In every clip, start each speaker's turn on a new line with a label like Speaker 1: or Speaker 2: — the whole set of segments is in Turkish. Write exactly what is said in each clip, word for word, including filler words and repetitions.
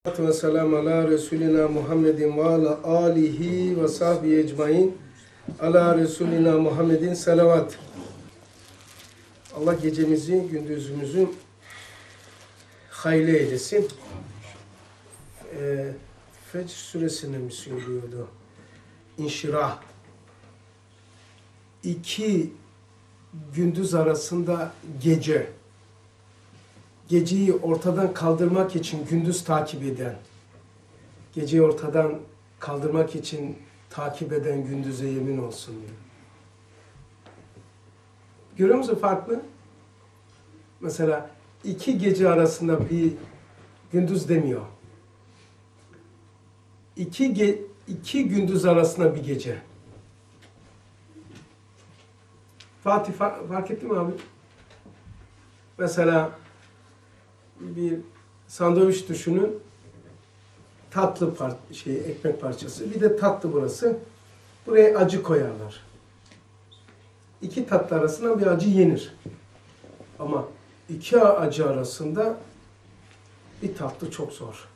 Speaker 1: Ve selamu ala Resulina Muhammedin ve ala alihi ve sahbihi ecmain. Ala Resulina Muhammedin salavat. Allah gecemizi, gündüzümüzü hayırlı eylesin. E, Fecr suresinde mi söylüyordu? İnşirah. İki gündüz arasında gece. Geceyi ortadan kaldırmak için gündüz takip eden, geceyi ortadan kaldırmak için takip eden gündüze yemin olsun diyor. Görüyor musun farklı? Mesela iki gece arasında bir gündüz demiyor. İki, ge iki gündüz arasında bir gece. Fatih fark, fark etti mi abi? Mesela bir sandviç düşünün, tatlı par şey ekmek parçası, bir de tatlı burası. Buraya acı koyarlar. İki tatlı arasında bir acı yenir. Ama iki acı arasında bir tatlı çok zor.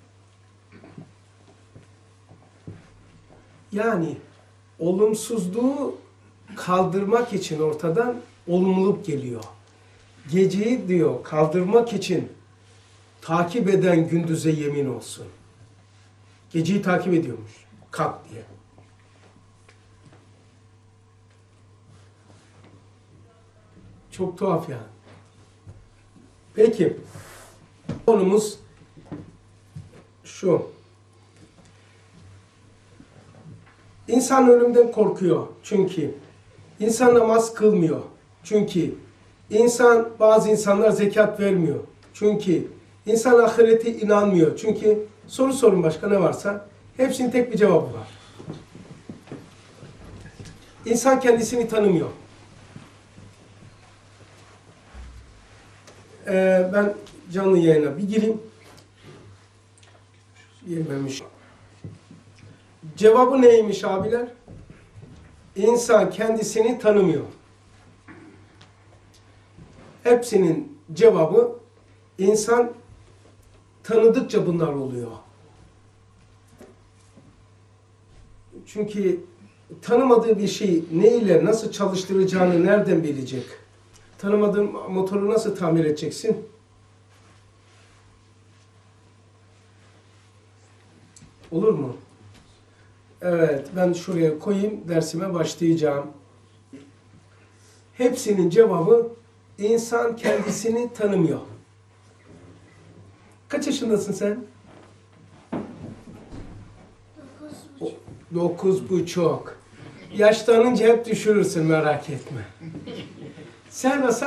Speaker 1: Yani olumsuzluğu kaldırmak için ortadan olumluluk geliyor. Geceyi diyor kaldırmak için takip eden gündüze yemin olsun. Geceyi takip ediyormuş. Kalk diye. Çok tuhaf yani. Peki. Konumuz şu. İnsan ölümden korkuyor. Çünkü insan namaz kılmıyor. Çünkü İnsan, bazı insanlar zekat vermiyor. Çünkü insan ahirete inanmıyor. Çünkü soru sorun başka ne varsa hepsinin tek bir cevabı var. İnsan kendisini tanımıyor. Ee, ben canlı yayına bir gireyim. Girmemiş. Cevabı neymiş abiler? İnsan kendisini tanımıyor. Hepsinin cevabı insan tanıdıkça bunlar oluyor. Çünkü tanımadığı bir şeyi ne ile nasıl çalıştıracağını nereden bilecek? Tanımadığın motoru nasıl tamir edeceksin? Olur mu? Evet, ben şuraya koyayım, dersime başlayacağım. Hepsinin cevabı İnsan kendisini tanımıyor. Kaç yaşındasın sen? Dokuz buçuk. Dokuz buçuk. Yaşlanınca hep düşürürsün, merak etme. Sen nasıl?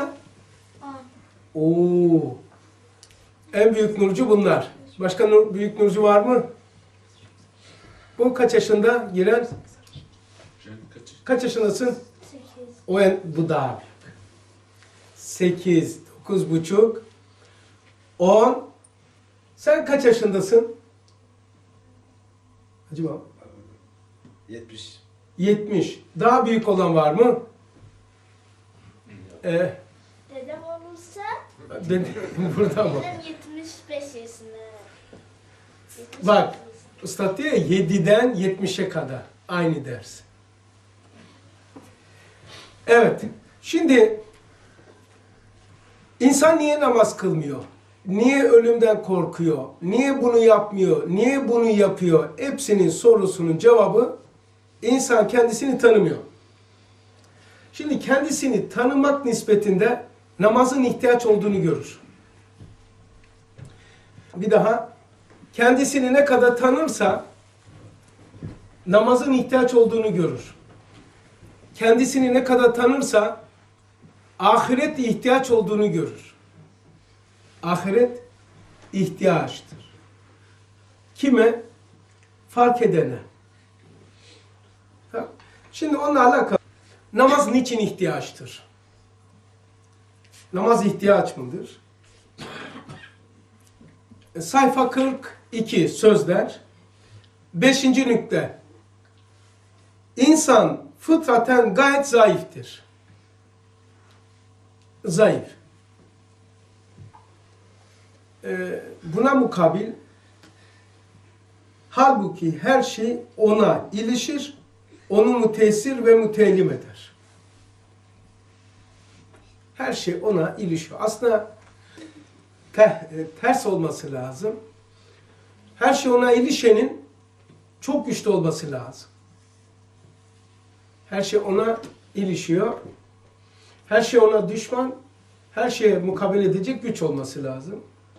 Speaker 1: On. Oo. En büyük nurcu bunlar. Başka nur, büyük nurcu var mı? Bu kaç yaşında giren? Kaç yaşındasın? Sekiz. O en, bu daha. Sekiz, dokuz buçuk, on. Sen kaç yaşındasın? Acaba?
Speaker 2: Yetmiş.
Speaker 1: Yetmiş. Daha büyük olan var mı? Ee,
Speaker 3: Dedem olursa
Speaker 1: dedem burada mı?
Speaker 3: dedem yetmiş beş yaşında. yetmiş
Speaker 1: Bak,
Speaker 3: yaşında.
Speaker 1: Üstad diyor ya, yediden yetmişe kadar. Aynı ders. Evet. Şimdi İnsan niye namaz kılmıyor? Niye ölümden korkuyor? Niye bunu yapmıyor? Niye bunu yapıyor? Hepsinin sorusunun cevabı insan kendisini tanımıyor. Şimdi kendisini tanımak nispetinde namazın ihtiyaç olduğunu görür. Bir daha, kendisini ne kadar tanırsa namazın ihtiyaç olduğunu görür. Kendisini ne kadar tanırsa ahiret ihtiyaç olduğunu görür. Ahiret ihtiyaçtır. Kime? Fark edene. Şimdi onunla alakalı. Namaz niçin ihtiyaçtır? Namaz ihtiyaç mıdır? Sayfa kırk iki sözler. Beşinci nükte. İnsan fıtraten gayet zayıftır. Zayıf. Ee, buna mukabil Halbuki her şey ona ilişir, onu müteessir ve müteellim eder. Her şey ona ilişiyor. Aslında te, ters olması lazım. Her şey ona ilişenin çok güçlü olması lazım. Her şey ona ilişiyor. Her şey ona düşman, her şeye mukabele edecek güç olması lazım.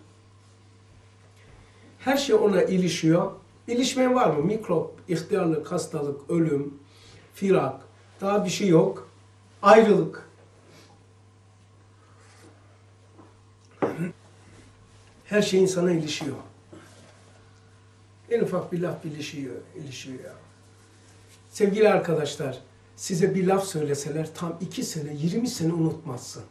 Speaker 1: Her şey ona ilişiyor. İlişmeyen var mı? Mikrop, ihtiyarlık, hastalık, ölüm, firak, daha bir şey yok. Ayrılık. Her şey insana ilişiyor. En ufak bir laf ilişiyor, ilişiyor ya. Sevgili arkadaşlar, size bir laf söyleseler tam iki sene, yirmi sene unutmazsın.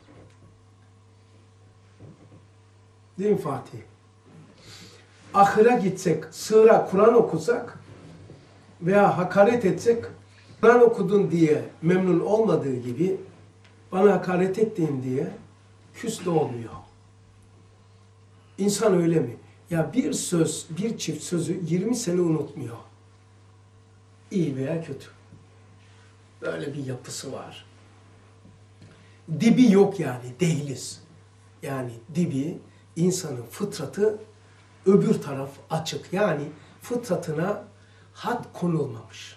Speaker 1: Değil mi Fatih? Ahıra gitsek, sığıra Kur'an okusak veya hakaret etsek, Kur'an okudun diye memnun olmadığı gibi bana hakaret ettiğin diye küs de olmuyor. İnsan öyle mi? Ya bir söz, bir çift sözü yirmi sene unutmuyor. İyi veya kötü. Böyle bir yapısı var. Dibi yok yani, değiliz. Yani dibi, insanın fıtratı öbür taraf açık. Yani fıtratına had konulmamış.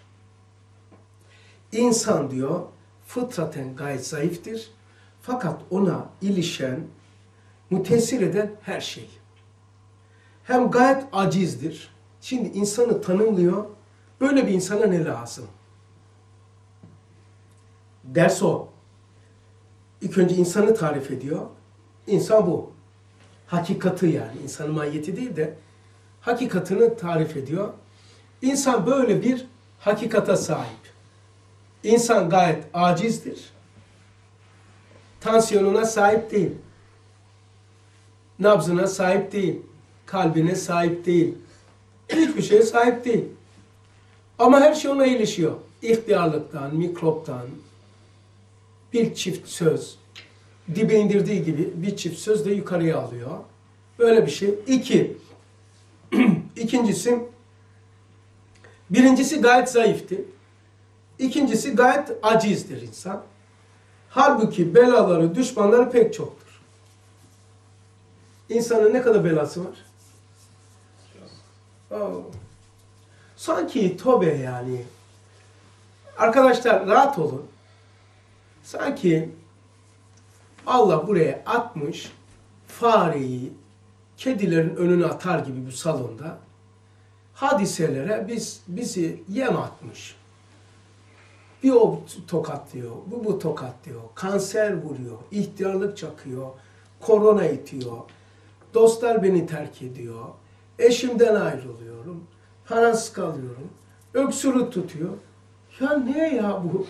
Speaker 1: İnsan diyor, fıtraten gayet zayıftır. Fakat ona ilişen, mütesir eden her şey. Hem gayet acizdir. Şimdi insanı tanımlıyor. Böyle bir insana ne lazım? Ders o. İlk önce insanı tarif ediyor. İnsan bu. Hakikati yani. İnsanın mahiyeti değil de hakikatini tarif ediyor. İnsan böyle bir hakikata sahip. İnsan gayet acizdir. Tansiyonuna sahip değil. Nabzına sahip değil. Kalbine sahip değil. Hiçbir şeye sahip değil. Ama her şey ona ilişiyor. İhtiyarlıktan, mikroptan, bir çift söz, dibe indirdiği gibi bir çift söz de yukarıya alıyor. Böyle bir şey. İki. İkincisi, birincisi gayet zayıftır. İkincisi gayet acizdir insan. Halbuki belaları, düşmanları pek çoktur. İnsanın ne kadar belası var? Oh. Sanki tövbe yani. Arkadaşlar rahat olun. Sanki Allah buraya atmış fareyi kedilerin önüne atar gibi bu salonda hadiselere biz bizi yem atmış. Bir o tokatlıyor, bu bu tokatlıyor, kanser vuruyor, ihtiyarlık çakıyor, korona itiyor, dostlar beni terk ediyor, eşimden ayrılıyorum, parasız kalıyorum, öksürük tutuyor. Ya ne ya bu?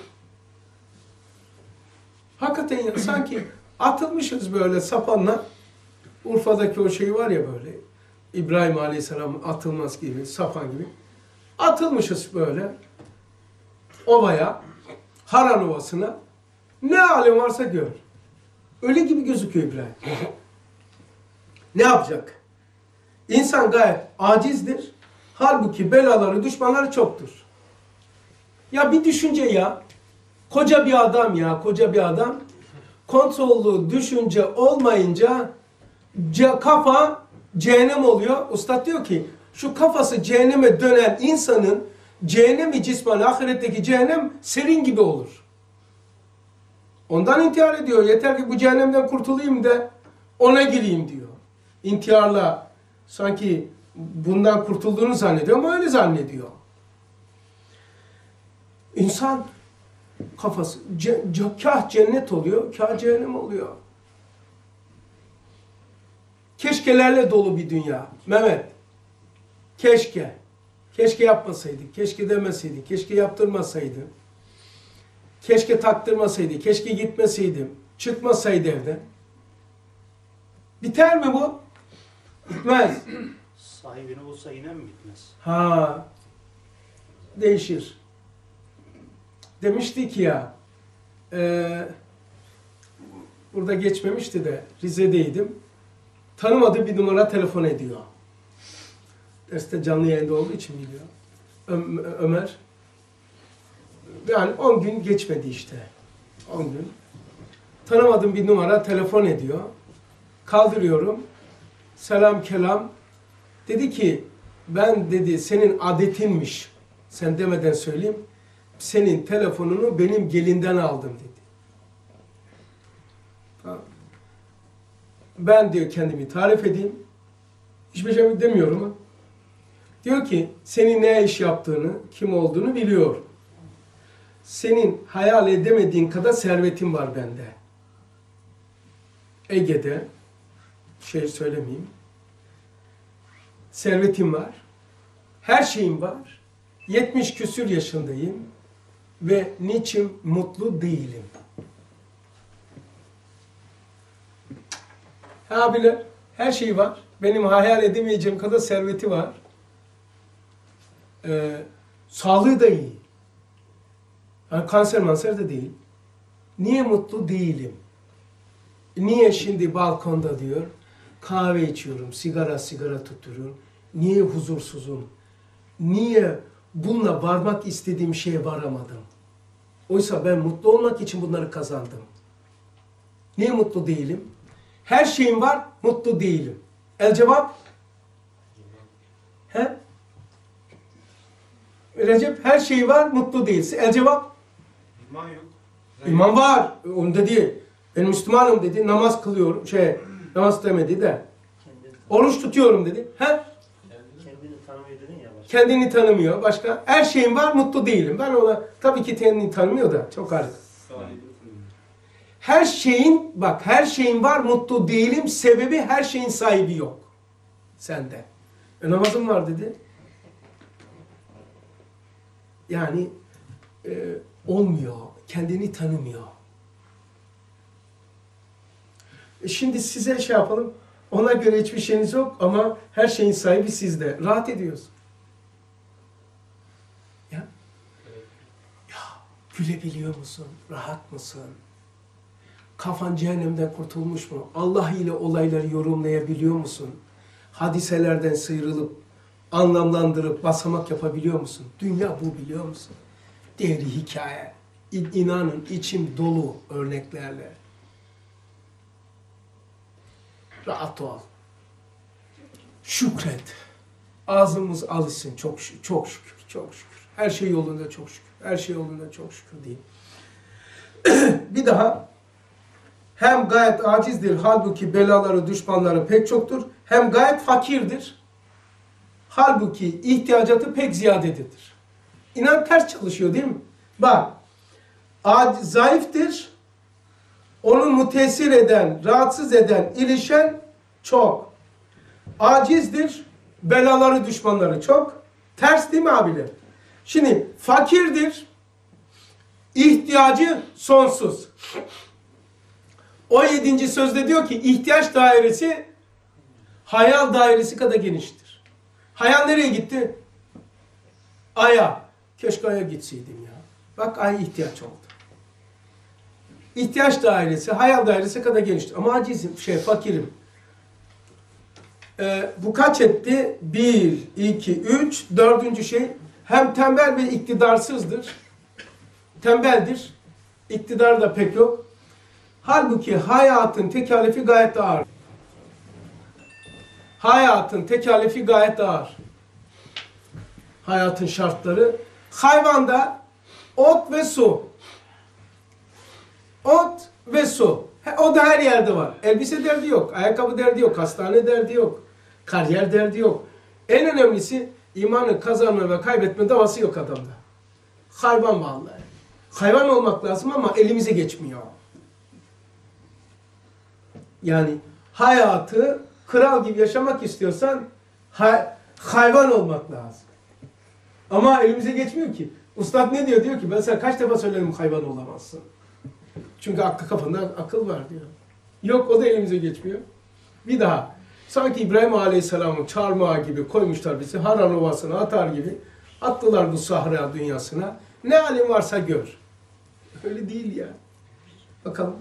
Speaker 1: Hakikaten ya, sanki atılmışız böyle sapanla. Urfa'daki o şey var ya böyle, İbrahim Aleyhisselam'ın atılmaz gibi, sapan gibi. Atılmışız böyle ovaya, Haran Ovası'na. Ne alem varsa gör. Öyle gibi gözüküyor İbrahim. Ne yapacak? İnsan gayet acizdir. Halbuki belaları, düşmanları çoktur. Ya bir düşünce ya. Koca bir adam ya, koca bir adam. Kontrollü düşünce olmayınca ce, kafa cehennem oluyor. Ustad diyor ki, şu kafası cehenneme dönen insanın cehennemi cismen, ahiretteki cehennem serin gibi olur. Ondan intihar ediyor. Yeter ki bu cehennemden kurtulayım da ona gireyim diyor. İntiharla sanki bundan kurtulduğunu zannediyor ama öyle zannediyor. İnsan kafası ce, ce, kah cennet oluyor, kah cehennem oluyor. Keşkelerle dolu bir dünya. Mehmet, keşke. Keşke yapmasaydı, keşke demeseydi, keşke yaptırmasaydı. Keşke taktırmasaydı, keşke gitmeseydim, çıkmasaydı evden. Biter mi bu? Bitmez.
Speaker 4: Sahibini bulsa yine mi bitmez?
Speaker 1: Ha, değişir. Demiştik ya, e, burada geçmemişti de Rize'deydim. Tanımadığı bir numara telefon ediyor. Derste canlı yayında olduğu için biliyor. Ö- Ömer. Yani on gün geçmedi işte. on gün. Tanımadığım bir numara telefon ediyor. Kaldırıyorum. Selam kelam. Dedi ki ben dedi senin adetinmiş. Sen demeden söyleyeyim. Senin telefonunu benim gelinden aldım dedi. Tamam. Ben diyor kendimi tarif edeyim. Hiçbir şey demiyorum ama. Diyor ki senin ne iş yaptığını, kim olduğunu biliyor. Senin hayal edemediğin kadar servetin var bende. Ege'de, şey söylemeyeyim. Servetim var. Her şeyim var. yetmiş küsür yaşındayım. Ve niçin mutlu değilim? Abiler, her şey var. Benim hayal edemeyeceğim kadar serveti var. Ee, sağlığı da iyi. Yani kanser manser de değil. Niye mutlu değilim? Niye şimdi balkonda diyor, kahve içiyorum, sigara sigara tutuyorum. Niye huzursuzum? Niye bununla varmak istediğim şeye varamadım? Oysa ben mutlu olmak için bunları kazandım. Niye mutlu değilim? Her şeyim var, mutlu değilim. El cevap? He? Recep, her şeyi var, mutlu değilsin. El cevap?
Speaker 2: İman yok.
Speaker 1: İman var. Onu dedi. Ben Müslümanım dedi. Namaz kılıyorum. Şey, namaz demedi de. Oruç tutuyorum dedi. He?
Speaker 4: Kendini tanımıyor dedin ya. Başka.
Speaker 1: Kendini tanımıyor. Başka? Her şeyim var, mutlu değilim. Ben ona tabii ki kendini tanımıyor da. Çok harika. Her şeyin, bak her şeyin var, mutlu değilim. Sebebi her şeyin sahibi yok. Sende. E, namazım var dedi. Yani e, olmuyor. Kendini tanımıyor. E şimdi size şey yapalım. Ona göre hiçbir şeyiniz yok ama her şeyin sahibi sizde. Rahat ediyorsun. Ya. Ya gülebiliyor musun? Rahat mısın? Kafan cehennemden kurtulmuş mu? Allah ile olayları yorumlayabiliyor musun? Hadiselerden sıyrılıp, anlamlandırıp, basamak yapabiliyor musun? Dünya bu, biliyor musun? Devri hikaye. İ- İnanın içim dolu örneklerle. Rahat ol. Şükret. Ağzımız alışsın. Çok şükür, çok şükür, çok şükür. Her şey yolunda çok şükür. Her şey yolunda çok şükür değil. Bir daha. Hem gayet acizdir, halbuki belaları, düşmanları pek çoktur. Hem gayet fakirdir. Halbuki ihtiyacatı pek ziyadedir. İnan ters çalışıyor değil mi? Bak, zayıftır, onu müteessir eden, rahatsız eden, ilişen çok. Acizdir, belaları, düşmanları çok. Ters değil mi abiler? Şimdi fakirdir, ihtiyacı sonsuz. on yedinci sözde diyor ki ihtiyaç dairesi hayal dairesi kadar geniştir. Hayal nereye gitti? Ay'a. Keşke Ay'a gitseydim ya. Bak Ay ihtiyaç oldu. İhtiyaç dairesi, hayal dairesi kadar geniştir. Ama acizim, şey fakirim. Ee, bu kaç etti? Bir, iki, üç, dördüncü şey. Hem tembel ve iktidarsızdır. Tembeldir. İktidar da pek yok. Halbuki hayatın tekalifi gayet ağır. Hayatın tekalifi gayet ağır. Hayatın şartları. Hayvanda ot ve su. Ot ve su. O da her yerde var. Elbise derdi yok. Ayakkabı derdi yok. Hastane derdi yok. Kariyer derdi yok. En önemlisi imanı kazanma ve kaybetme davası yok adamda. Hayvan vallahi. Hayvan olmak lazım ama elimize geçmiyor. Yani hayatı kral gibi yaşamak istiyorsan hay hayvan olmak lazım. Ama elimize geçmiyor ki. Ustad ne diyor? Diyor ki ben sana kaç defa söyledim hayvan olamazsın. Çünkü aklı kafanda akıl var diyor. Yok o da elimize geçmiyor. Bir daha. Sanki İbrahim Aleyhisselam'ın çarmıha gibi koymuşlar bizi Haran Ovası'na atar gibi attılar bu sahra dünyasına. Ne halin varsa gör. Öyle değil ya. Bakalım.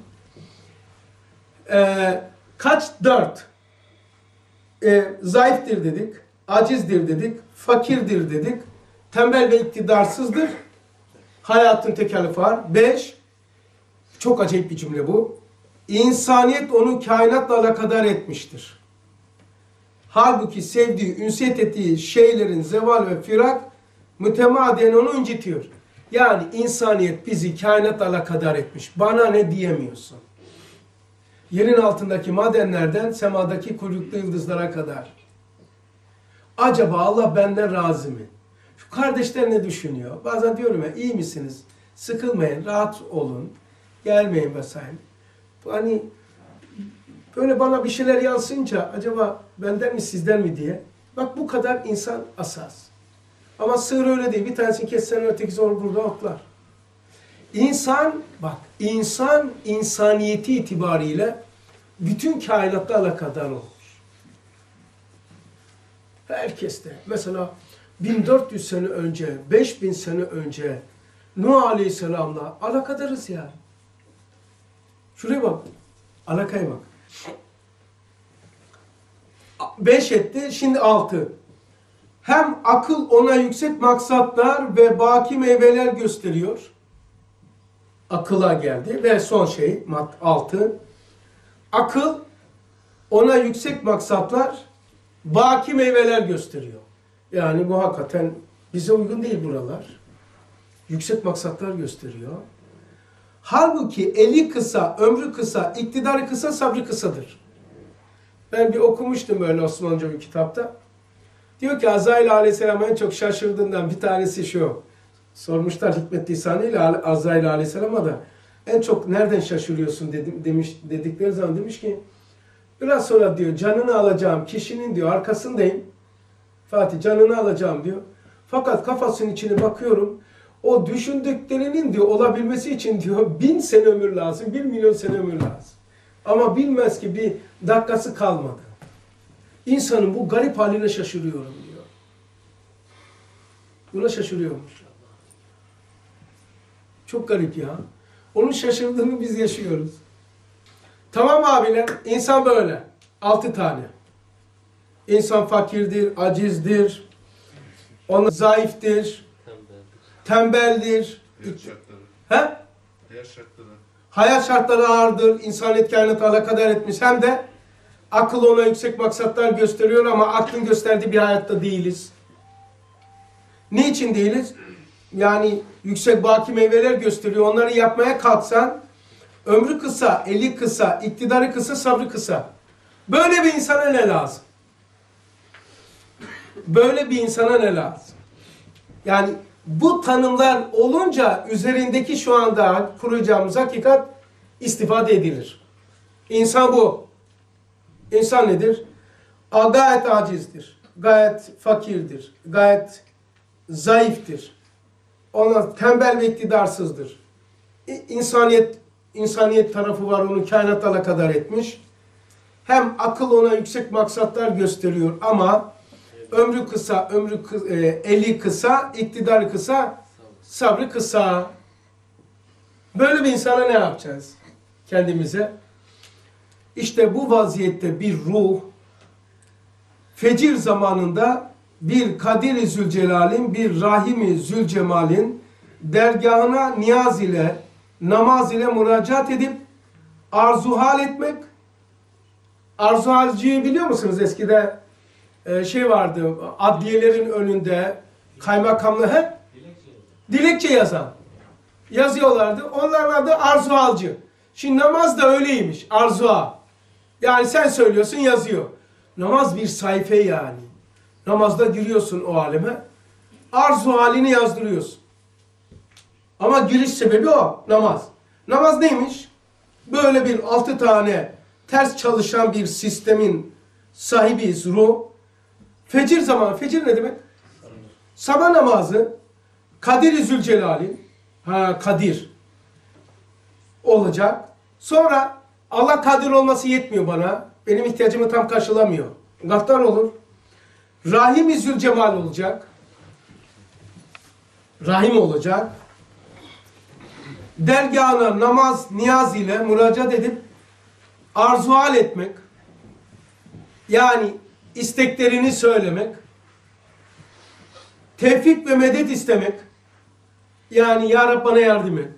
Speaker 1: Ee, kaç? Dört. Ee, zayıftır dedik. acizdir dedik, fakirdir dedik, tembel ve iktidarsızdır, hayatın tekellifi var. Beş, çok acayip bir cümle bu. İnsaniyet onu kainatla alakadar etmiştir. Halbuki sevdiği, ünsiyet ettiği şeylerin zeval ve firak mütemadiyen onu incitiyor. Yani insaniyet bizi kainatla alakadar etmiş. Bana ne diyemiyorsun. Yerin altındaki madenlerden semadaki kuyruklu yıldızlara kadar. Acaba Allah benden razı mı? Şu kardeşler ne düşünüyor? Bazen diyorum ya, iyi misiniz? Sıkılmayın, rahat olun, gelmeyin vesaire. Hani böyle bana bir şeyler yansıyınca acaba benden mi sizden mi diye. Bak bu kadar insan asas. Ama sığır öyle değil. Bir tanesini kessen ötekisi olur burada otlar. İnsan, bak insan insaniyeti itibariyle bütün kainatla alakadar olmuş. Herkeste. Mesela bin dört yüz sene önce, beş bin sene önce Nuh Aleyhisselam'la alakadarız yani. Şuraya bak. Alakaya bak. Beş etti, şimdi altı. Hem akıl ona yüksek maksatlar ve baki meyveler gösteriyor. Akıla geldi ve son şey altı. Akıl ona yüksek maksatlar, baki meyveler gösteriyor. Yani bu hakikaten bize uygun değil buralar. Yüksek maksatlar gösteriyor. Halbuki eli kısa, ömrü kısa, iktidarı kısa, sabrı kısadır. Ben bir okumuştum böyle Osmanlıca bir kitapta. Diyor ki Azrail Aleyhisselam'a en çok şaşırdığından bir tanesi şu. Sormuşlar Hikmet Lisani ile Azrail Aleyhisselam'a da en çok nereden şaşırıyorsun dedim, demiş, dedikleri zaman demiş ki biraz sonra diyor canını alacağım kişinin diyor arkasındayım. Fatih canını alacağım diyor. Fakat kafasının içine bakıyorum. O düşündüklerinin diyor olabilmesi için diyor bin sene ömür lazım, bir milyon sene ömür lazım. Ama bilmez ki bir dakikası kalmadı. İnsanın bu garip haline şaşırıyorum diyor. Buna şaşırıyormuş. Çok garip ya. Onun şaşırdığını biz yaşıyoruz. Tamam abiler, insan böyle. Altı tane. İnsan fakirdir, acizdir, ona zayıftır, tembeldir.
Speaker 5: Hayat şartları.
Speaker 1: He?
Speaker 5: Hayat şartları.
Speaker 1: Hayat şartları ağırdır, insaniyet kainatı alakadar etmiş. Hem de akıl ona yüksek maksatlar gösteriyor ama aklın gösterdiği bir hayatta değiliz. Niçin değiliz? Yani yüksek baki meyveler gösteriyor. Onları yapmaya kalksan ömrü kısa, eli kısa, iktidarı kısa, sabrı kısa. Böyle bir insana ne lazım? Böyle bir insana ne lazım? Yani bu tanımlar olunca üzerindeki şu anda kuracağımız hakikat istifade edilir. İnsan bu. İnsan nedir? A, gayet acizdir. Gayet fakirdir. Gayet zayıftır. Ona tembel ve iktidarsızdır. İnsaniyet, insaniyet tarafı var, onu kainatla alakadar etmiş. Hem akıl ona yüksek maksatlar gösteriyor ama ömrü kısa, ömrü kı, e, eli kısa, iktidarı kısa, sabrı kısa. Böyle bir insana ne yapacağız kendimize? İşte bu vaziyette bir ruh, fecir zamanında bir Kadir-i Zülcelal'in, bir Rahim-i Zülcemal'in dergahına niyaz ile, namaz ile müracaat edip arzuhal etmek. Arzuhalciyi biliyor musunuz? Eskide e, şey vardı, adliyelerin önünde kaymakamlı he? Dilekçe yazan. Yazıyorlardı. Onların adı arzuhalcı. Şimdi namaz da öyleymiş. Arzuha. Yani sen söylüyorsun yazıyor. Namaz bir sayfa yani. Namazda giriyorsun o aleme. Arzu halini yazdırıyorsun. Ama giriş sebebi o. Namaz. Namaz neymiş? Böyle bir altı tane ters çalışan bir sistemin sahibiyiz ruh. Fecir zamanı. Fecir ne demek? Sabah namazı Kadir-i Zülcelal'in ha Kadir olacak. Sonra Allah kadir olması yetmiyor bana. Benim ihtiyacımı tam karşılamıyor. Gaddar olur. Rahim-i Zülcemal olacak. Rahim olacak. Dergahına namaz, niyaz ile müracaat edip arzuhal etmek. Yani isteklerini söylemek. Tevfik ve medet istemek. Yani ya Rab bana yardım et.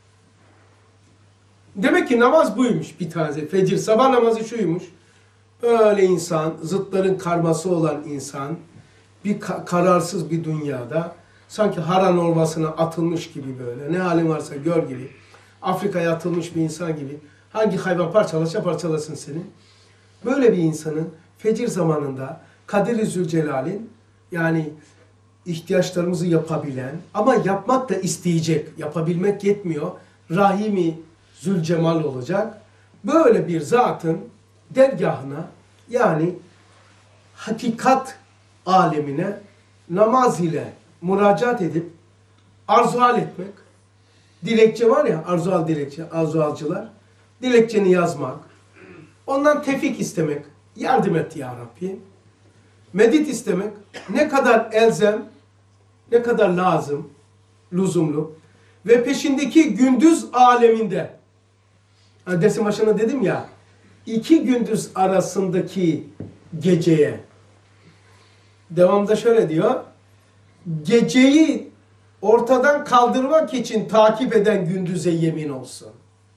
Speaker 1: Demek ki namaz buymuş bir tanesi. Fecir, sabah namazı şuymuş. Öyle insan, zıtların karması olan insan, bir ka kararsız bir dünyada, sanki haran olmasına atılmış gibi böyle, ne halin varsa gör gibi, Afrika'ya atılmış bir insan gibi, hangi hayvan parçalaşa parçalasın seni. Böyle bir insanın fecir zamanında Kadir-i Zülcelal'in, yani ihtiyaçlarımızı yapabilen ama yapmak da isteyecek, yapabilmek yetmiyor, Rahimi Zülcemal olacak. Böyle bir zatın dergahına, yani hakikat alemine namaz ile müracaat edip arzuhal etmek, dilekçe var ya, arzuhal dilekçe, arzuhalcılar, dilekçeni yazmak, ondan tevfik istemek, yardım et ya Rabbi, medit istemek, ne kadar elzem, ne kadar lazım, lüzumlu ve peşindeki gündüz aleminde, hani dersin başında dedim ya, iki gündüz arasındaki geceye, devamda şöyle diyor, geceyi ortadan kaldırmak için takip eden gündüze yemin olsun.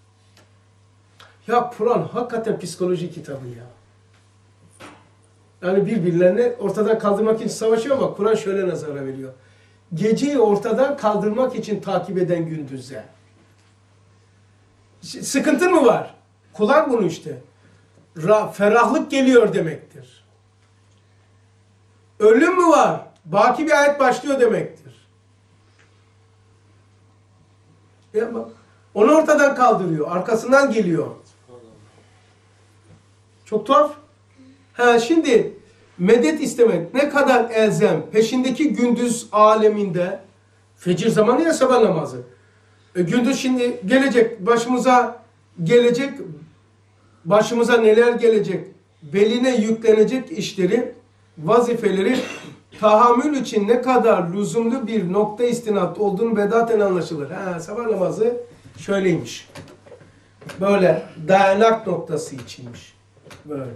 Speaker 1: Ya Kur'an hakikaten psikoloji kitabı ya. Yani birbirlerini ortadan kaldırmak için savaşıyor ama Kur'an şöyle nazara veriyor. Geceyi ortadan kaldırmak için takip eden gündüze. Sıkıntın mı var? Kullan bunu işte. Ra ferahlık geliyor demektir. Ölüm mü var? Baki bir ayet başlıyor demektir. Ya bak, onu ortadan kaldırıyor. Arkasından geliyor. Çok tuhaf. Ha, şimdi medet istemek ne kadar elzem. Peşindeki gündüz aleminde, fecir zamanı ya sabah namazı. E, gündüz şimdi gelecek, başımıza gelecek, başımıza neler gelecek, beline yüklenecek işleri, vazifeleri tahammül için ne kadar lüzumlu bir nokta istinat olduğunu bedaten anlaşılır. Ha, sabah namazı şöyleymiş. Böyle dayanak noktası içinmiş. Böyle.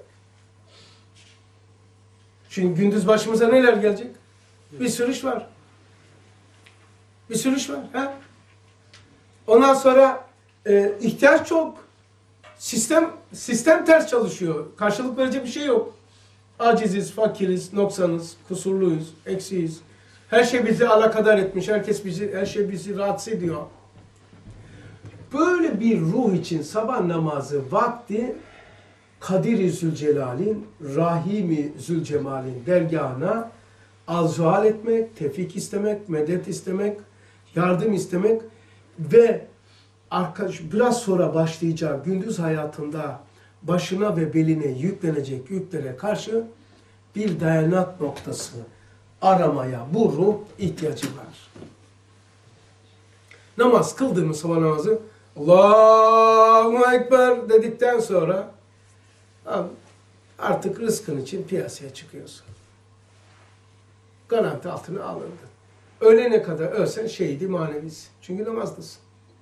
Speaker 1: Çünkü gündüz başımıza neler gelecek? Bir sürü iş var. Bir sürü iş var. Ha? Ondan sonra e, ihtiyaç çok. Sistem sistem ters çalışıyor. Karşılık verecek bir şey yok. Aciziz, fakiriz, noksanız, kusurluyuz, eksiyiz. Her şey bizi alakadar etmiş. Herkes bizi, her şey bizi rahatsız ediyor. Böyle bir ruh için sabah namazı vakti Kadir-i Zülcelal'in, Rahimi Zülcemal'in dergahına arzuhal etmek, tevfik istemek, medet istemek, yardım istemek ve arkadaş biraz sonra başlayacağı gündüz hayatında başına ve beline yüklenecek yüklere karşı bir dayanak noktası aramaya bu ruh ihtiyacı var. Namaz kıldığımız sabah namazı Allahu Ekber dedikten sonra artık rızkın için piyasaya çıkıyorsun. Garanti altına alındın. Ölene kadar ölsen şehidi manevisi. Çünkü namazdasın.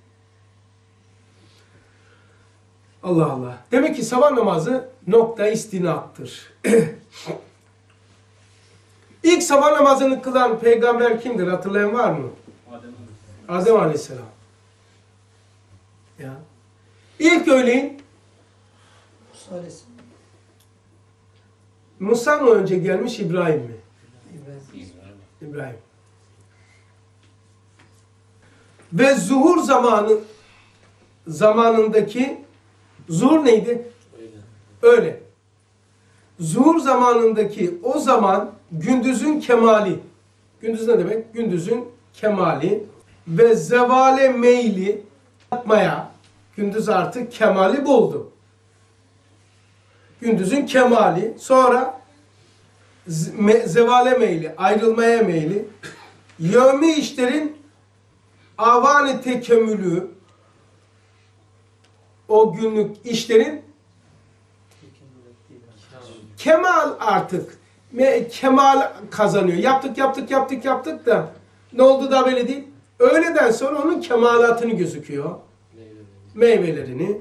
Speaker 1: Allah Allah. Demek ki sabah namazı nokta istinattır. İlk sabah namazını kılan peygamber kimdir? Hatırlayan var mı? Adem, Adem Aleyhisselam. Ya. İlk öğleyin
Speaker 6: Musa Aleyhisselam.
Speaker 1: Musa mı önce gelmiş, İbrahim mi?
Speaker 6: İbrahim.
Speaker 1: İbrahim. Ve zuhur zamanı zamanındaki zuhur neydi? Öyle. Öyle. Zuhur zamanındaki o zaman gündüzün kemali. Gündüz ne demek? Gündüzün kemali ve zevale meyli yapmaya. Gündüz artık kemali buldu. Gündüzün kemali. Sonra zevale meyli, ayrılmaya meyli. Yevmi işlerin avani tekemmülü, o günlük işlerin kemal artık. Kemal kazanıyor. Yaptık, yaptık, yaptık, yaptık da ne oldu da böyle değil. Öğleden sonra onun kemalatını gözüküyor. Meyvelerini.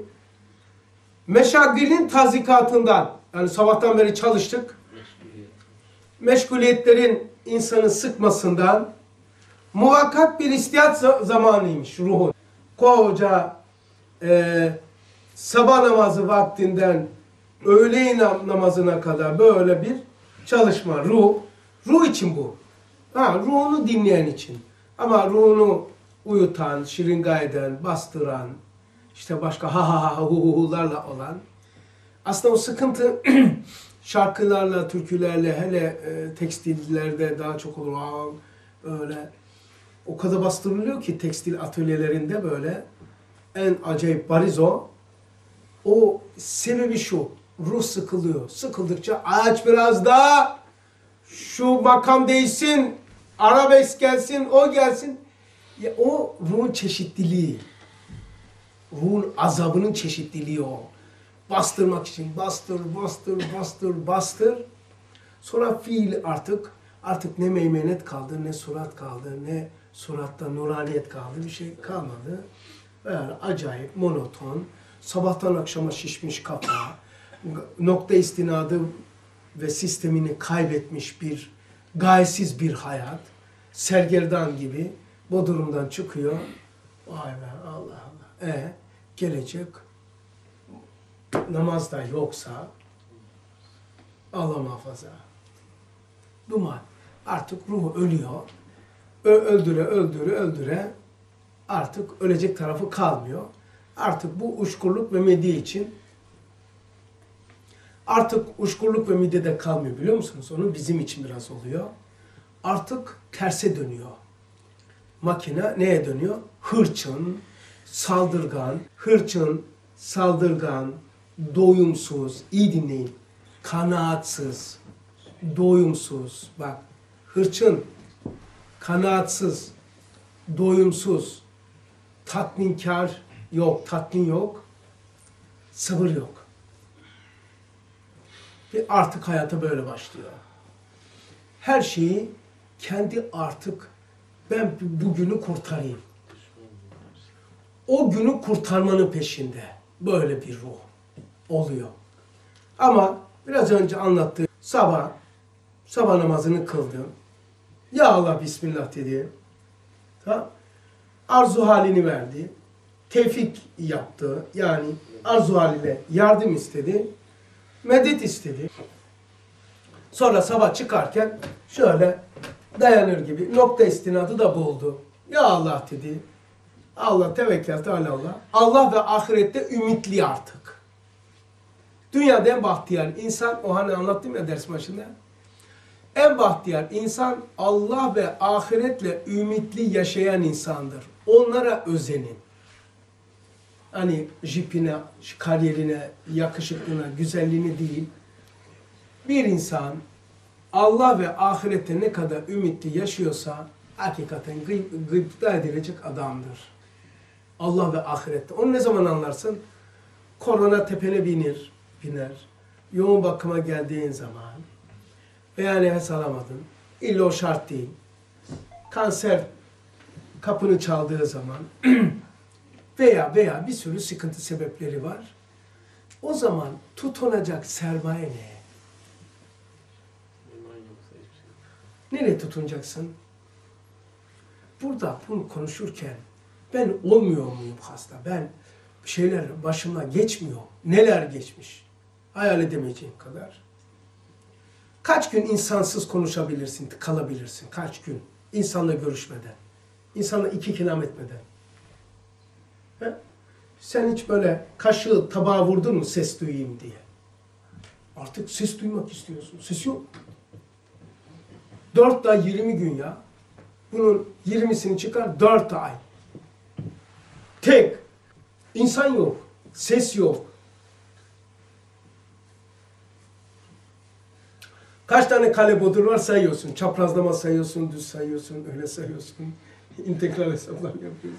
Speaker 1: Meşaggilin tazikatından, yani sabahtan beri çalıştık. Meşguliyetlerin insanı sıkmasından muvakkat bir istirahat za- zamanıymış ruhun. Koca e, sabah namazı vaktinden öğle nam- namazına kadar böyle bir çalışma. Ruh, ruh için bu. Ha, ruhunu dinleyen için. Ama ruhunu uyutan, şiringa eden, bastıran, işte başka ha ha ha hu hu hu'larla olan. Aslında o sıkıntı şarkılarla, türkülerle, hele e, tekstillerde daha çok olur. Aa, öyle o kadar bastırılıyor ki tekstil atölyelerinde böyle en acayip bariz o. O sebebi şu, ruh sıkılıyor. Sıkıldıkça aç biraz daha, şu makam değişsin, arabesk gelsin, o gelsin. Ya, o ruhun çeşitliliği. Ruhun azabının çeşitliliği o. Bastırmak için bastır, bastır, bastır, bastır. Sonra fiil artık, artık ne meymenet kaldı, ne surat kaldı, ne suratta nuraniyet kaldı, bir şey kalmadı. Yani acayip, monoton, sabahtan akşama şişmiş kafa, nokta istinadı ve sistemini kaybetmiş bir, gayesiz bir hayat, sergerdan gibi bu durumdan çıkıyor. Vay be, Allah Allah. E gelecek namazda yoksa Allah muhafaza. Duman. Artık ruhu ölüyor. Ö öldüre öldüre öldüre artık ölecek tarafı kalmıyor. Artık bu uşkurluk ve midye için artık uşkurluk ve midyede kalmıyor, biliyor musunuz? Onu bizim için biraz oluyor. Artık terse dönüyor. Makine neye dönüyor? Hırçın, saldırgan, hırçın, saldırgan, doyumsuz, iyi dinleyin, kanaatsız, doyumsuz, bak, hırçın, kanaatsız, doyumsuz, tatminkar yok, tatmin yok, sabır yok. Ve artık hayata böyle başlıyor. Her şeyi kendi artık, ben bugünü kurtarayım. O günü kurtarmanın peşinde. Böyle bir ruh oluyor. Ama biraz önce anlattığım sabah, sabah namazını kıldım. Ya Allah Bismillah dedi. Tamam. Arzu halini verdi. Tevfik yaptı. Yani arzu haliyle yardım istedi. Medet istedi. Sonra sabah çıkarken şöyle dayanır gibi nokta istinadı da buldu. Ya Allah dedi. Allah tevekkül Teala Allah. Allah ve ahirette ümitli artık. Dünyada en bahtiyar insan, o hani anlattım ya ders başında. En bahtiyar insan Allah ve ahiretle ümitli yaşayan insandır. Onlara özenin. Hani jipine, kariyerine, yakışıklığına, güzelliğine değil. Bir insan Allah ve ahirette ne kadar ümitli yaşıyorsa hakikaten gıy- gıpta edilecek adamdır. Allah ve ahirette. Onu ne zaman anlarsın? Korona tepene binir, biner. Yoğun bakıma geldiğin zaman veya nefes alamadın. İlla o şart değil. Kanser kapını çaldığı zaman veya veya bir sürü sıkıntı sebepleri var. O zaman tutunacak sermaye ne? Nereye tutunacaksın? Burada bunu konuşurken ben olmuyor muyum hasta? Ben şeyler başıma geçmiyor. Neler geçmiş? Hayal edemeyeceğin kadar. Kaç gün insansız konuşabilirsin, kalabilirsin? Kaç gün? İnsanla görüşmeden. İnsanla iki kelam etmeden. He? Sen hiç böyle kaşığı tabağa vurdun mu ses duyayım diye? Artık ses duymak istiyorsun. Ses yok. Dört ay yirmi gün ya. Bunun yirmisini çıkar dört ay. Tek. İnsan yok. Ses yok. Kaç tane kale bodur var sayıyorsun. Çaprazlama sayıyorsun, düz sayıyorsun, öyle sayıyorsun. İntegral hesaplar yapıyorsun.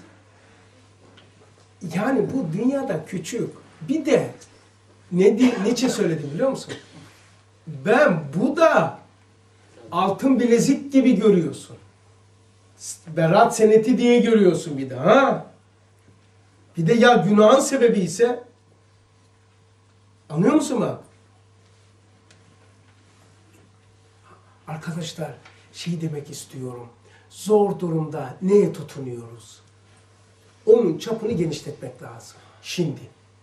Speaker 1: Yani bu dünyada küçük. Bir de ne di niçin söyledim biliyor musun? Ben bu da altın bilezik gibi görüyorsun. Berat seneti diye görüyorsun bir de ha. Bir de ya günahın sebebi ise anlıyor musun bak? Arkadaşlar şey demek istiyorum. Zor durumda neye tutunuyoruz? Onun çapını genişletmek lazım. Şimdi.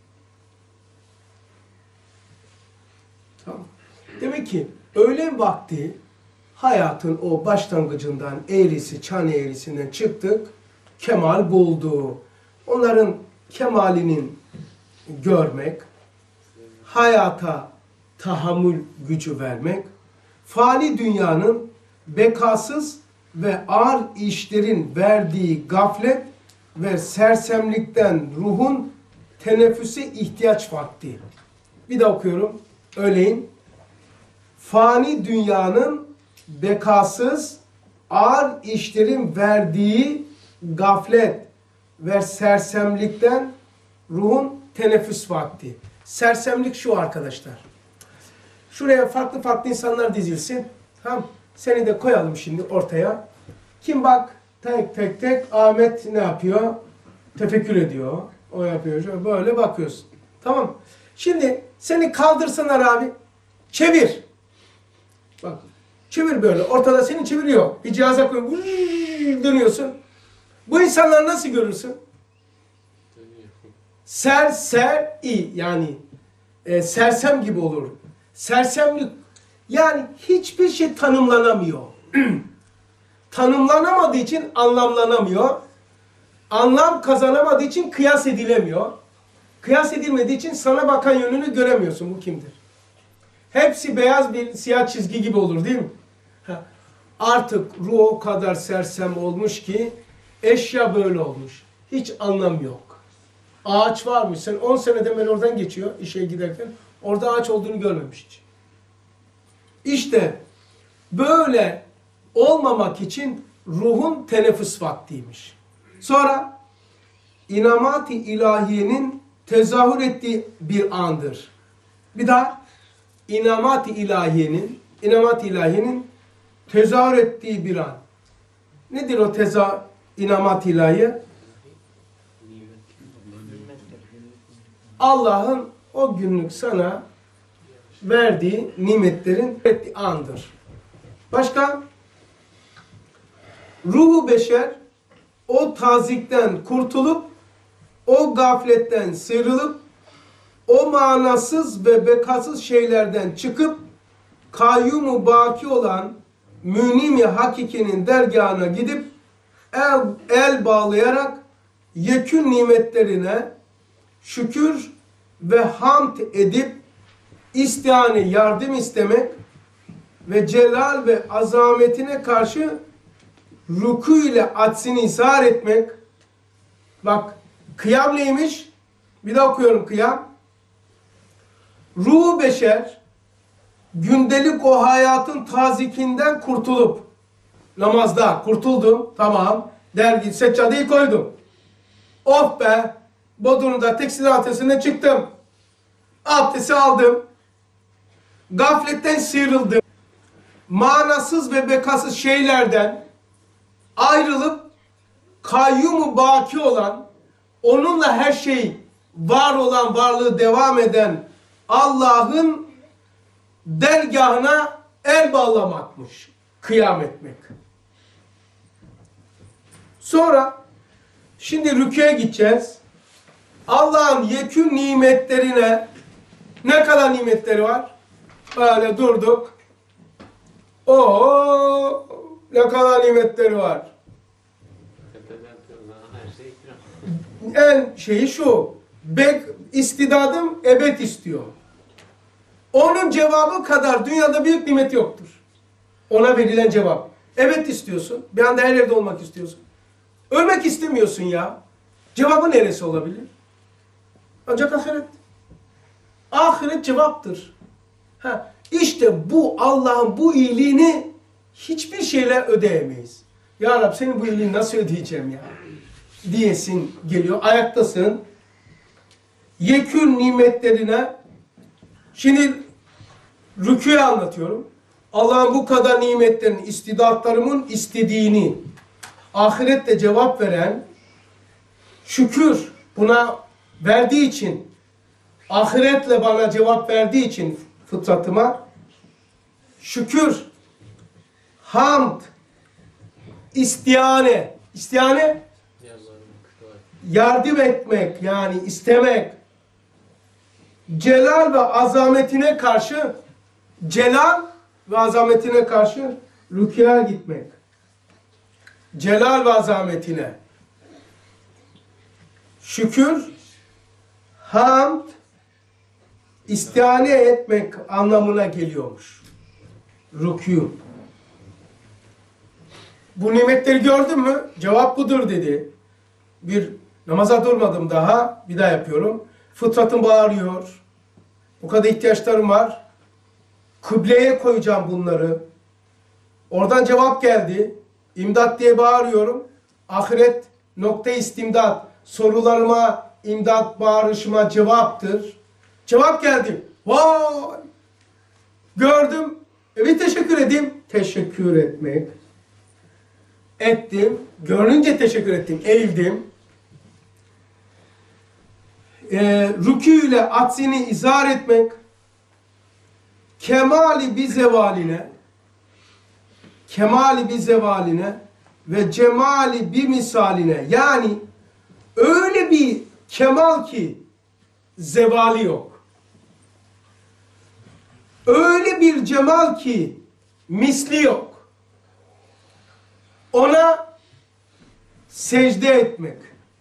Speaker 1: Tamam. Demek ki öğlen vakti hayatın o başlangıcından, eğrisi, çan eğrisinden çıktık, kemal buldu. Onların kemalinin görmek, hayata tahammül gücü vermek, fani dünyanın bekasız ve ağır işlerin verdiği gaflet ve sersemlikten ruhun teneffüse ihtiyaç vakti. Bir daha okuyorum. Öğleyin. Fani dünyanın bekasız, ağır işlerin verdiği gaflet ve sersemlikten ruhun teneffüs vakti. Sersemlik şu arkadaşlar. Şuraya farklı farklı insanlar dizilsin. Tamam. Seni de koyalım şimdi ortaya. Kim bak tek tek tek Ahmet ne yapıyor? Tefekkür ediyor. O yapıyor. Şöyle böyle bakıyorsun. Tamam. Şimdi seni kaldırsalar abi. Çevir. Bak. Çevir böyle. Ortada seni çeviriyor. Bir cihaza koy. Dönüyorsun. Bu insanları nasıl görürsün? Ser, ser, i. Yani e, sersem gibi olur. Sersemlik. Yani hiçbir şey tanımlanamıyor. Tanımlanamadığı için anlamlanamıyor. Anlam kazanamadığı için kıyas edilemiyor. Kıyas edilmediği için sana bakan yönünü göremiyorsun. Bu kimdir? Hepsi beyaz bir siyah çizgi gibi olur değil mi? Ha. Artık ruh o kadar sersem olmuş ki eşya böyle olmuş. Hiç anlam yok. Ağaç varmış. Sen on seneden beri oradan geçiyor işe giderken. Orada ağaç olduğunu görmemiş hiç. İşte böyle olmamak için ruhun teneffüs vaktiymiş. Sonra inamat-ı ilahiyenin tezahür ettiği bir andır. Bir daha inamat-ı ilahiyenin inamat-ı ilahiyenin tezahür ettiği bir an. Nedir o tezahür inamat-ı ilahiye? Allah'ın o günlük sana verdiği nimetlerin ettiği andır. Başka? Ruhu beşer o tazikten kurtulup o gafletten sıyrılıp o manasız ve bekasız şeylerden çıkıp kayyum-u baki olan münim-i hakikinin dergahına gidip el, el bağlayarak yekün nimetlerine şükür ve hamd edip istihane yardım istemek ve celal ve azametine karşı ruku ile aczini izhar etmek. Bak kıyam neymiş? Bir daha okuyorum kıyam. Ruhu beşer gündelik o hayatın tazikinden kurtulup namazda kurtuldum tamam dergi seccadeyi koydum. Oh be Bodrum'da tekstil atölyesinde çıktım. Abdesti aldım. Gafletten sıyrıldım. Manasız ve bekasız şeylerden ayrılıp kayyum-u baki olan, onunla her şey var olan, varlığı devam eden Allah'ın dergahına el bağlamakmış. Kıyam etmek. Sonra şimdi rüküye gideceğiz. Allah'ın yekün nimetlerine ne kadar nimetleri var? Böyle durduk. Oo, ne kadar nimetleri var. En şeyi şu. Bek istidadım ebed istiyor. Onun cevabı kadar dünyada büyük nimet yoktur. Ona verilen cevap. Evet istiyorsun. Bir anda her yerde olmak istiyorsun. Ölmek istemiyorsun ya. Cevabı neresi olabilir? Ancak ahiret. Ahiret cevaptır. Ha, işte bu Allah'ın bu iyiliğini hiçbir şeyle ödeyemeyiz. Ya Rab senin bu iyiliğini nasıl ödeyeceğim ya? Diyesin geliyor. Ayaktasın. Yekün nimetlerine şimdi rükûyu anlatıyorum. Allah'ın bu kadar nimetlerin istidatlarımın istediğini ahirette cevap veren şükür buna verdiği için ahiretle bana cevap verdiği için fıtratıma şükür, hamd, istiyane. İstiyane yardım etmek yani istemek. Celal ve azametine karşı celal ve azametine karşı rükûya gitmek. Celal ve azametine. Şükür, hamd, istihane etmek anlamına geliyormuş. Rükû. Bu nimetleri gördün mü? Cevap budur dedi. Bir namaza durmadım daha. Bir daha yapıyorum. Fıtratım bağırıyor. Bu kadar ihtiyaçlarım var. Kıbleye koyacağım bunları. Oradan cevap geldi. İmdat diye bağırıyorum. Ahiret nokta istimdat. Sorularıma, imdat bağırışıma cevaptır. Cevap geldi. Vay! Gördüm. Evet teşekkür edeyim. Teşekkür etmek. Ettim. Görünce teşekkür ettim. Eğildim. Ee, rükû ile aczini izhar etmek. Kemali bir zevaline kemali bir zevaline ve cemali bir misaline yani öyle bir kemal ki zevali yok. Öyle bir cemal ki misli yok. Ona secde etmek.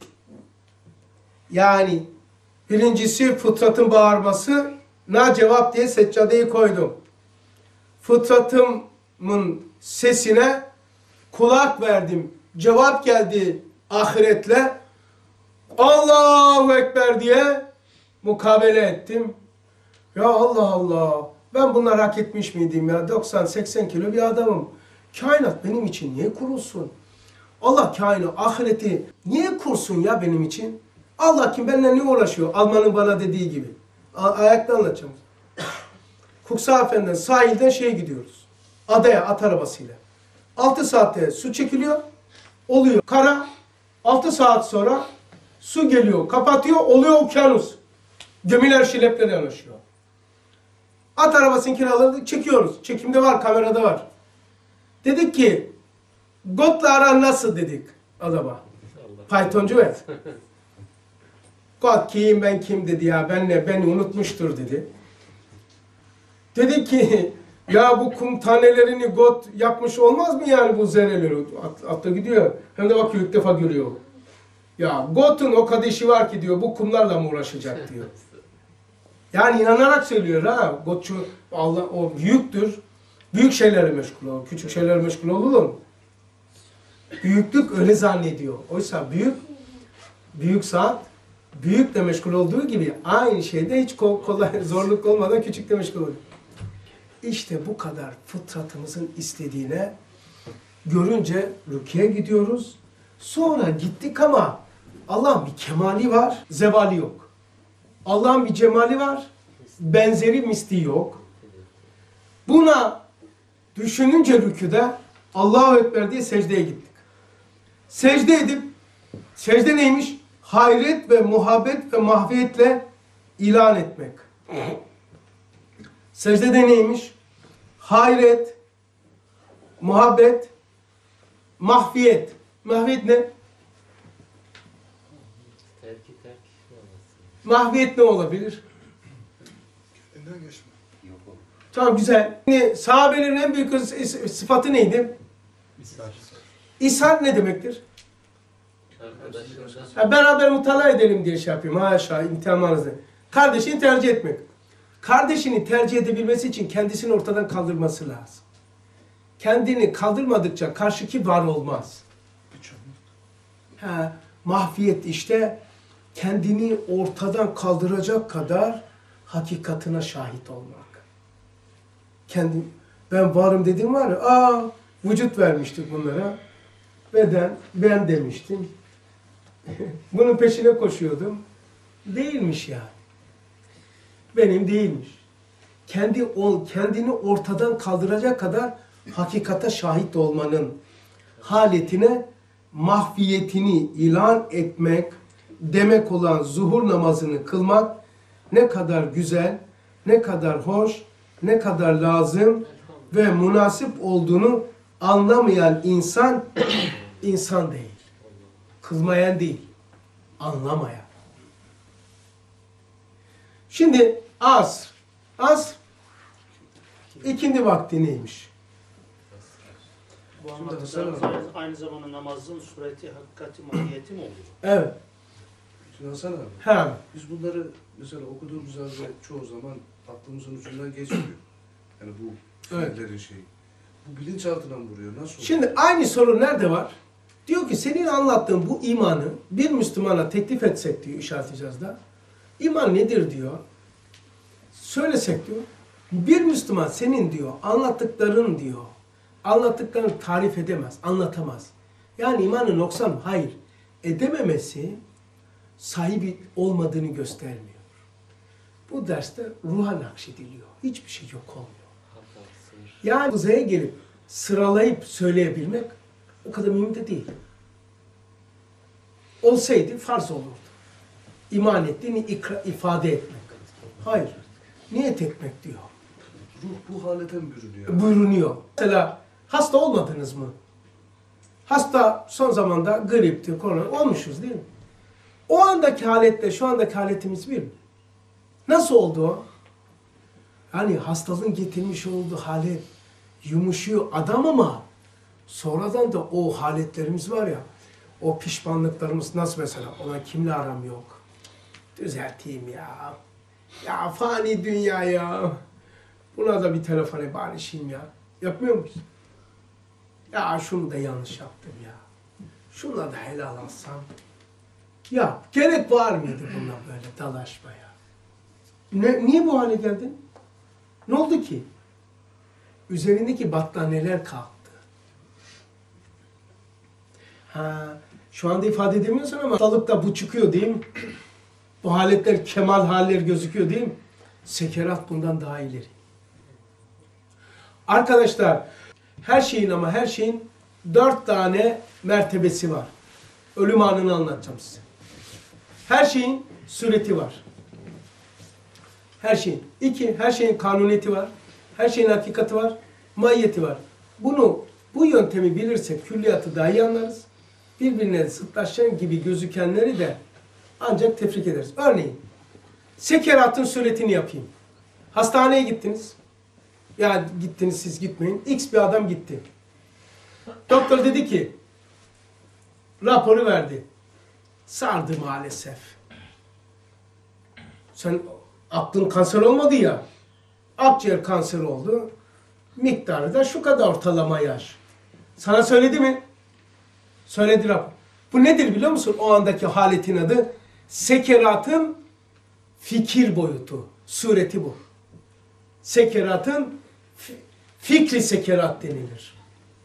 Speaker 1: Yani birincisi fıtratın bağırması na cevap diye seccadeyi koydum. Fıtratımın sesine kulak verdim. Cevap geldi ahiretle. Allahu Ekber diye mukabele ettim. Ya Allah Allah. Ben bunları hak etmiş miydim ya? doksan seksen kilo bir adamım. Kainat benim için niye kurulsun? Allah kainat, ahireti niye kursun ya benim için? Allah kim benimle ne uğraşıyor? Almanın bana dediği gibi. A ayakta anlatacağım. Cuxhaven'den sahilden şeye gidiyoruz. Adaya at arabasıyla. altı saatte su çekiliyor. Oluyor kara. altı saat sonra su geliyor. Kapatıyor. Oluyor okyanus. Gemiler şileple yanaşıyor. At arabasını kiraladık. Çekiyoruz. Çekimde var. Kamerada var. Dedik ki Got'la aran nasıl dedik adama. Pythoncu ve God kim ben kim dedi ya benle beni unutmuştur dedi. Dedi ki ya bu kum tanelerini God yapmış olmaz mı yani bu zerreleri? At, atla gidiyor. Hem de bakıyor ilk defa görüyor. Ya God'un o kadar işi var ki diyor bu kumlarla mı uğraşacak diyor. Yani inanarak söylüyor ha. God'cu Allah o büyüktür. Büyük şeylerle meşgul olur. Küçük şeylerle meşgul olur mu? Büyüklük öyle zannediyor. Oysa büyük büyük saat büyükle meşgul olduğu gibi aynı şeyde hiç kolay zorluk olmadan küçükle meşgul oluyor. İşte bu kadar fıtratımızın istediğine görünce rükûya gidiyoruz. Sonra gittik ama Allah'ın bir kemali var, zevali yok. Allah'ın bir cemali var, benzeri misli yok. Buna düşününce rükûda Allahu Ekber diye secdeye gittik. Secde edip, secde neymiş? Hayret ve muhabbet ve mahviyetle ilan etmek. Secdede neymiş? Hayret, muhabbet, mahfiyet. Mahfiyet ne?
Speaker 4: Terki terk.
Speaker 1: Mahfiyet ne olabilir?
Speaker 5: Kendinden geçme.
Speaker 2: Yok o.
Speaker 1: Tamam güzel. Şimdi sahabelerin en büyük sıfatı neydi?
Speaker 5: İshar.
Speaker 1: İshar ne demektir?
Speaker 4: Arkadaşlarından
Speaker 1: Ha, beraber mutala edelim diye şey yapıyorum. Haşa, imtihanınızda. Kardeşini tercih etmek. Kardeşini tercih edebilmesi için kendisini ortadan kaldırması lazım. Kendini kaldırmadıkça karşıki var olmaz. Ha, mahfiyet işte kendini ortadan kaldıracak kadar hakikatine şahit olmak. Kendi, ben varım dediğim var ya, aa, vücut vermiştik bunlara. Beden, ben demiştim. Bunun peşine koşuyordum. Değilmiş yani. Benim değilmiş. Kendi ol, kendini ortadan kaldıracak kadar hakikate şahit olmanın haletine mahfiyetini ilan etmek demek olan zuhur namazını kılmak ne kadar güzel, ne kadar hoş, ne kadar lazım ve münasip olduğunu Anlamayan insan, insan değil. Kızmayan değil. Anlamayan. Şimdi asr. Asr ikindi vakti neymiş?
Speaker 4: Bu
Speaker 5: Şimdi
Speaker 4: anlattıklarımız
Speaker 5: Hasan
Speaker 4: aynı, aynı zamanda namazın sureti, hakikati, mahiyeti mi olur?
Speaker 1: Evet.
Speaker 5: Şimdi Hasan abi,
Speaker 1: Hem.
Speaker 5: biz bunları mesela okuduğumuz halde çoğu zaman aklımızın ucundan geçmiyor. Yani bu
Speaker 1: Evet.
Speaker 5: fiillerin şeyi. Bu bilinçaltına mı vuruyor? Nasıl oluyor?
Speaker 1: Şimdi aynı sorun nerede var? Diyor ki senin anlattığın bu imanı bir Müslümana teklif etsek diyor işaret icazda. İman nedir diyor. Söylesek diyor. Bir Müslüman senin diyor anlattıkların diyor. Anlattıklarını tarif edemez, anlatamaz. Yani imanın noksan mı? Hayır. Edememesi sahibi olmadığını göstermiyor. Bu derste ruha nakşediliyor. Hiçbir şey yok olmuyor. Yani uzaya gelip sıralayıp söyleyebilmek o kadar mühim de değil. Olsaydı farz olurdu. İman ettiğini ikra, ifade etmek. Hayır. Niyet etmek diyor.
Speaker 5: Ruh bu halete mi bürünüyor?
Speaker 1: Buyurunuyor. Mesela hasta olmadınız mı? Hasta son zamanda gripti, korona olmuşuz değil mi? O andaki haletle şu andaki haletimiz bir mi? Nasıl oldu o? Yani hastalığın getirmiş olduğu halet yumuşuyor adam ama sonradan da o haletlerimiz var ya, o pişmanlıklarımız nasıl mesela? Ona kimle aram yok? Düzelteyim ya. Ya fani dünya ya. Buna da bir telefona barışayım ya. Yapmıyor muyuz? Ya şunu da yanlış yaptım ya. Şuna da helal alsam. Ya gerek var mıydı bununla böyle dalaşmaya? Ne, niye bu hale geldin? Ne oldu ki? Üzerindeki battaniyeler kalktı. Ha, şu anda ifade edemiyorsun ama hastalıkta bu çıkıyor değil mi? Bu haletler, kemal haller gözüküyor değil mi? Sekerat bundan daha ileri. Arkadaşlar, her şeyin ama her şeyin dört tane mertebesi var. Ölüm anını anlatacağım size. Her şeyin sureti var. Her şeyin. İki, her şeyin kanuniyeti var. Her şeyin hakikati var. Mahiyeti var. Bunu, bu yöntemi bilirsek külliyatı daha iyi anlarız. Birbirine zıtlaşan gibi gözükenleri de ancak tefrik ederiz. Örneğin, sekeratın suretini yapayım. Hastaneye gittiniz. Ya gittiniz siz gitmeyin. X bir adam gitti. Doktor dedi ki, raporu verdi. Sardı maalesef. Sen aklın kanser olmadı ya. Akciğer kanseri oldu. Miktarı da şu kadar ortalama yaş. Sana söyledi mi? Söyledi rapor. Bu nedir biliyor musun? O andaki haletin adı sekeratın fikir boyutu. Sureti bu. Sekeratın fikri sekerat denilir.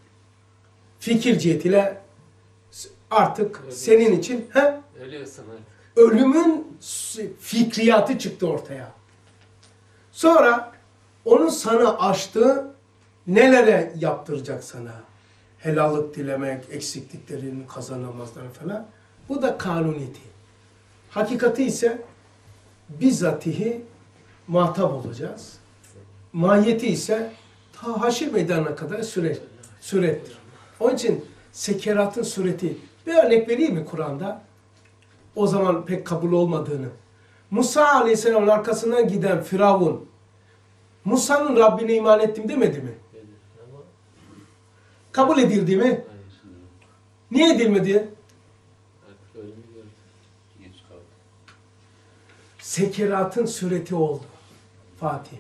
Speaker 1: Fikir cihetiyle artık
Speaker 7: Öyle
Speaker 1: senin için he?
Speaker 7: Ölüyorsun artık.
Speaker 1: Ölümün fikriyatı çıktı ortaya. Sonra onun sana açtığı nelere yaptıracak sana? Helallık dilemek, eksikliklerini kazanamazlar falan. Bu da kanuniyeti. Hakikati ise bizzatihi muhatap olacağız. Mahiyeti ise ta haşir meydanına kadar süre, sürettir. Onun için sekeratın sureti, bir örnek vereyim mi Kur'an'da? O zaman pek kabul olmadığını. Musa Aleyhisselam'ın arkasından giden Firavun, Musa'nın Rabbine iman ettim demedi mi?
Speaker 7: Ama
Speaker 1: Kabul edildi mi?
Speaker 7: hayır.
Speaker 1: Niye edilmedi?
Speaker 7: Artık ölümü gördük. Geç kaldı.
Speaker 1: Sekeratın sureti oldu Fatih.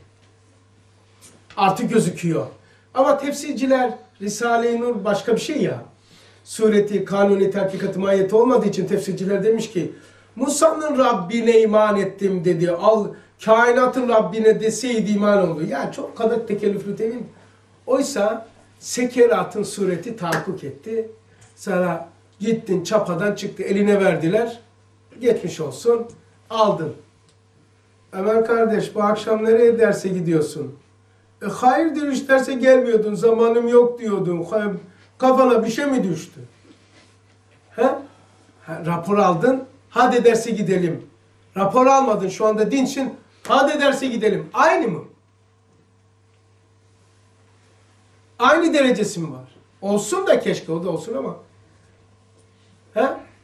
Speaker 1: Artık gözüküyor. Ama tefsirciler Risale-i Nur başka bir şey ya. Sureti, kanuniyeti, hakikati, mahiyeti olmadığı için tefsirciler demiş ki Musa'nın Rabbine iman ettim dedi. Al kainatın Rabbine deseydi iman oldu. Ya çok kadar tekellüflü değil mi? Oysa sekeratın sureti tahakkuk etti. Sonra gittin çapadan çıktı eline verdiler. Geçmiş olsun. Aldın. Ömer kardeş bu akşam nereye derse gidiyorsun? E hayırdır iş derse gelmiyordun. Zamanım yok diyordun. Kafana bir şey mi düştü? He? Ha, rapor aldın. Hadi derse gidelim. Rapor almadın. Şu anda dinçsin. Hadi derse gidelim. Aynı mı? Aynı derecesi mi var? Olsun da keşke o da olsun ama. He?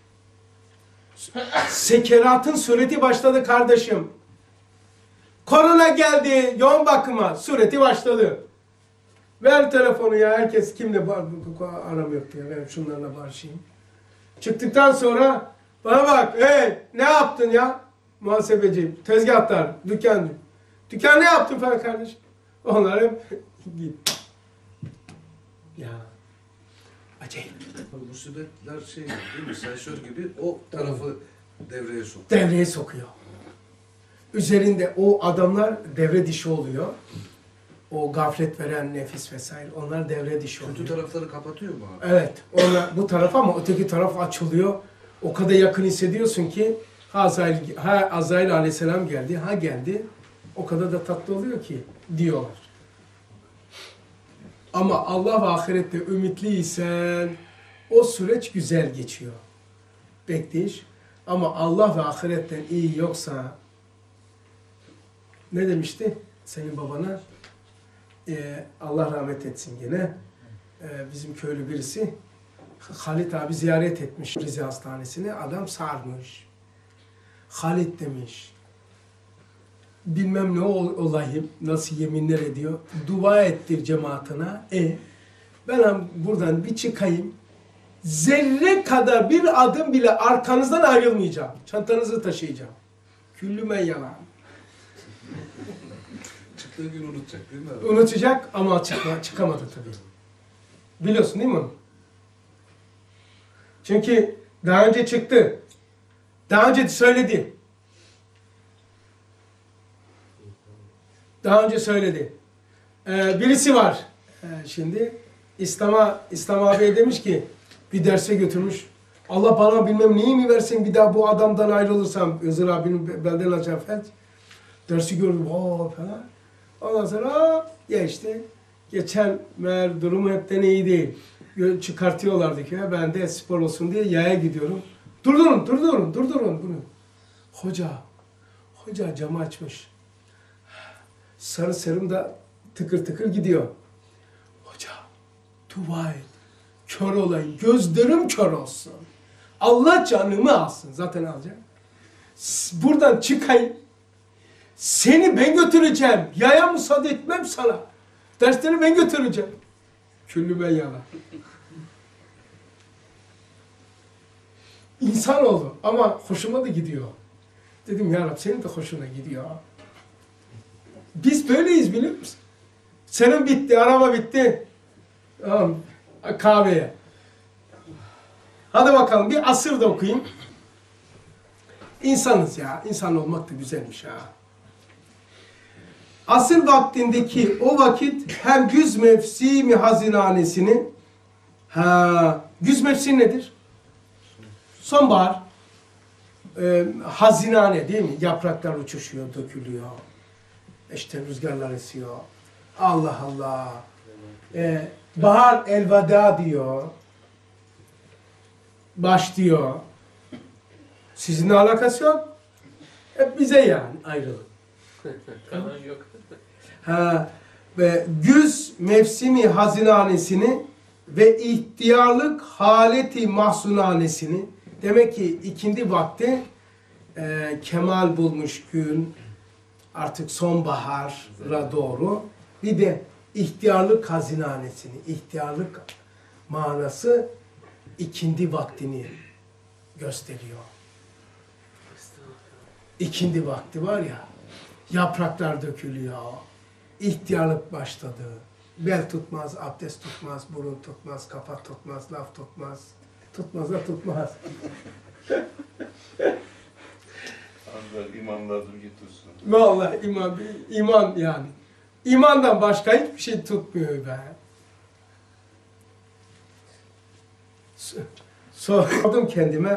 Speaker 1: Sekeratın sureti başladı kardeşim. Korona geldi, yoğun bakıma, sureti başladı. Ver telefonu ya, herkes kimle bar aram yok diye, ben şunlarla barışayım. Çıktıktan sonra bana bak, hey ne yaptın ya? Muhasebeci, tezgahtar, dükkan. Dükkan ne yaptın falan kardeşim? Onlar hep git. Ya. Acayip.
Speaker 5: Tabii musibetler şey değil mi? Sensör gibi o tarafı devreye sokuyor.
Speaker 1: Devreye sokuyor. Üzerinde o adamlar devre dışı oluyor. O gaflet veren nefis vesaire, onlar devre dışı oluyor.
Speaker 5: Kötü tarafları kapatıyor mu abi?
Speaker 1: Evet, onlar bu taraf ama öteki taraf açılıyor. O kadar yakın hissediyorsun ki ha Azrail, ha Azrail aleyhisselam geldi, ha geldi. O kadar da tatlı oluyor ki diyorlar. Ama Allah ve ahirette ümitliysen o süreç güzel geçiyor. Bekleyiş. Ama Allah ve ahiretten iyi yoksa ne demişti senin babana? Ee, Allah rahmet etsin gene. Ee, bizim köylü birisi Halit abi ziyaret etmiş Rize Hastanesi'ne. Adam sarmış. Halit demiş. Bilmem ne olayım, nasıl yeminler ediyor. Dua ettir cemaatine. E ben buradan bir çıkayım. Zerre kadar bir adım bile arkanızdan ayrılmayacağım. Çantanızı taşıyacağım. Küllümen yalan.
Speaker 5: Çıktığı gün unutacak değil mi abi?
Speaker 1: Unutacak ama çıkma, çıkamadı tabii. Biliyorsun değil mi onu? Çünkü daha önce çıktı. Daha önce söyledi. Daha önce söyledi. Ee, birisi var. Ee, şimdi İslam'a İslam abiye demiş ki bir derse götürmüş. Allah bana bilmem neyi mi versin bir daha bu adamdan ayrılırsam Hızır abinin belden alacağı felç. Dersi gördüm. Oo falan. Ondan sonra geçti. Geçen meğer durumu hepten iyi değil. Çıkartıyorlardı köye. Ben de spor olsun diye yaya gidiyorum. Durdurun, durdurun, durdurun bunu. Hoca, hoca camı açmış. Sarı serum da tıkır tıkır gidiyor. Hoca, dua et. Kör olayım, gözlerim kör olsun. Allah canımı alsın. Zaten alacak. Buradan çıkayım. Seni ben götüreceğim. Yaya müsaade etmem sana. Dersleri ben götüreceğim. Küllü ben yana. İnsan oldu ama hoşuma da gidiyor. Dedim ya Rab senin de hoşuna gidiyor. Biz böyleyiz biliyor musun? Senin bitti, araba bitti. Tamam, kahveye. Hadi bakalım bir asır da okuyayım. İnsanız ya. İnsan olmak da güzelmiş ha. Asır vaktindeki o vakit hem güz mevsimi hazinanesini ha, güz mevsimi nedir? Sonbahar. Ee, hazinane değil mi? Yapraklar uçuşuyor, dökülüyor. İşte rüzgarlar esiyor. Allah Allah. Ee, bahar elveda diyor. Başlıyor. Sizinle alakası yok. Hep bize yani ayrılık.
Speaker 7: Kalan yok.
Speaker 1: Ha, ve güz mevsimi hazinanesini ve ihtiyarlık haleti mahsunanesini demek ki ikindi vakti e, kemal bulmuş gün artık sonbahara doğru bir de ihtiyarlık hazinanesini ihtiyarlık manası ikindi vaktini gösteriyor. İkindi vakti var ya yapraklar dökülüyor. İhtiyarlık başladı. Bel tutmaz, abdest tutmaz, burun tutmaz, kafa tutmaz, laf tutmaz. Tutmaz da tutmaz.
Speaker 2: Ancak imam lazım ki tutsun.
Speaker 1: Vallahi iman, iman yani. İmandan başka hiçbir şey tutmuyor be. Sordum kendime.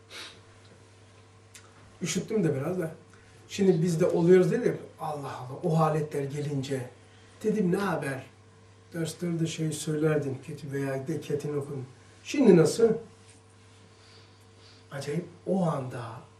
Speaker 1: Üşüttüm de biraz da. Şimdi biz de oluyoruz dedim. Allah Allah o haletler gelince. Dedim ne haber? Derslerde şey söylerdim. Kötü veya de ketin okun. Şimdi nasıl? Acayip o anda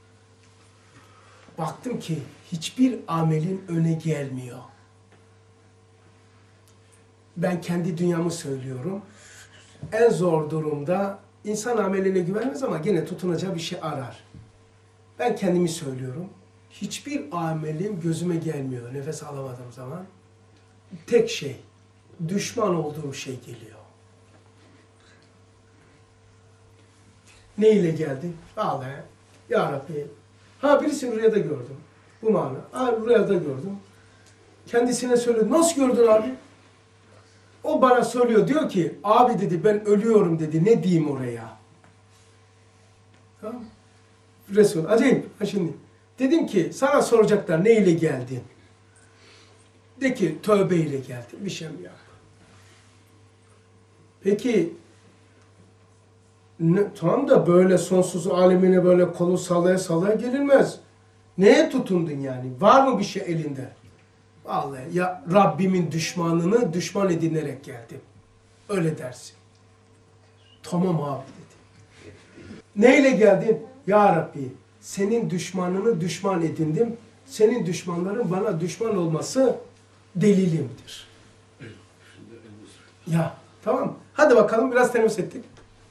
Speaker 1: baktım ki hiçbir amelin öne gelmiyor. Ben kendi dünyamı söylüyorum. en zor durumda insan ameline güvenmez ama gene tutunacağı bir şey arar. Ben kendimi söylüyorum. Hiçbir amelim gözüme gelmiyor nefes alamadığım zaman. Tek şey, düşman olduğum şey geliyor. Ne ile geldi? Vallahi ya Rabbi. Ha birisini rüyada gördüm. Bu mana. Ha rüyada gördüm. Kendisine söyledi. Nasıl gördün abi? O bana söylüyor. Diyor ki abi dedi ben ölüyorum dedi. Ne diyeyim oraya? Tamam. Resul. Acayip. Ha şimdi. Dedim ki sana soracaklar ne ile geldin? De ki tövbe ile geldim. Bir şey mi yap? Peki ne, tamam da böyle sonsuz alemine böyle kolu sallaya sallaya gelinmez. Neye tutundun yani? Var mı bir şey elinde? Vallahi ya Rabbimin düşmanını düşman edinerek geldim. Öyle dersin. Tamam abi dedi. Neyle geldin? Ya Rabbi senin düşmanını düşman edindim. Senin düşmanların bana düşman olması delilimdir. Ya tamam. Hadi bakalım biraz teneffüs ettik.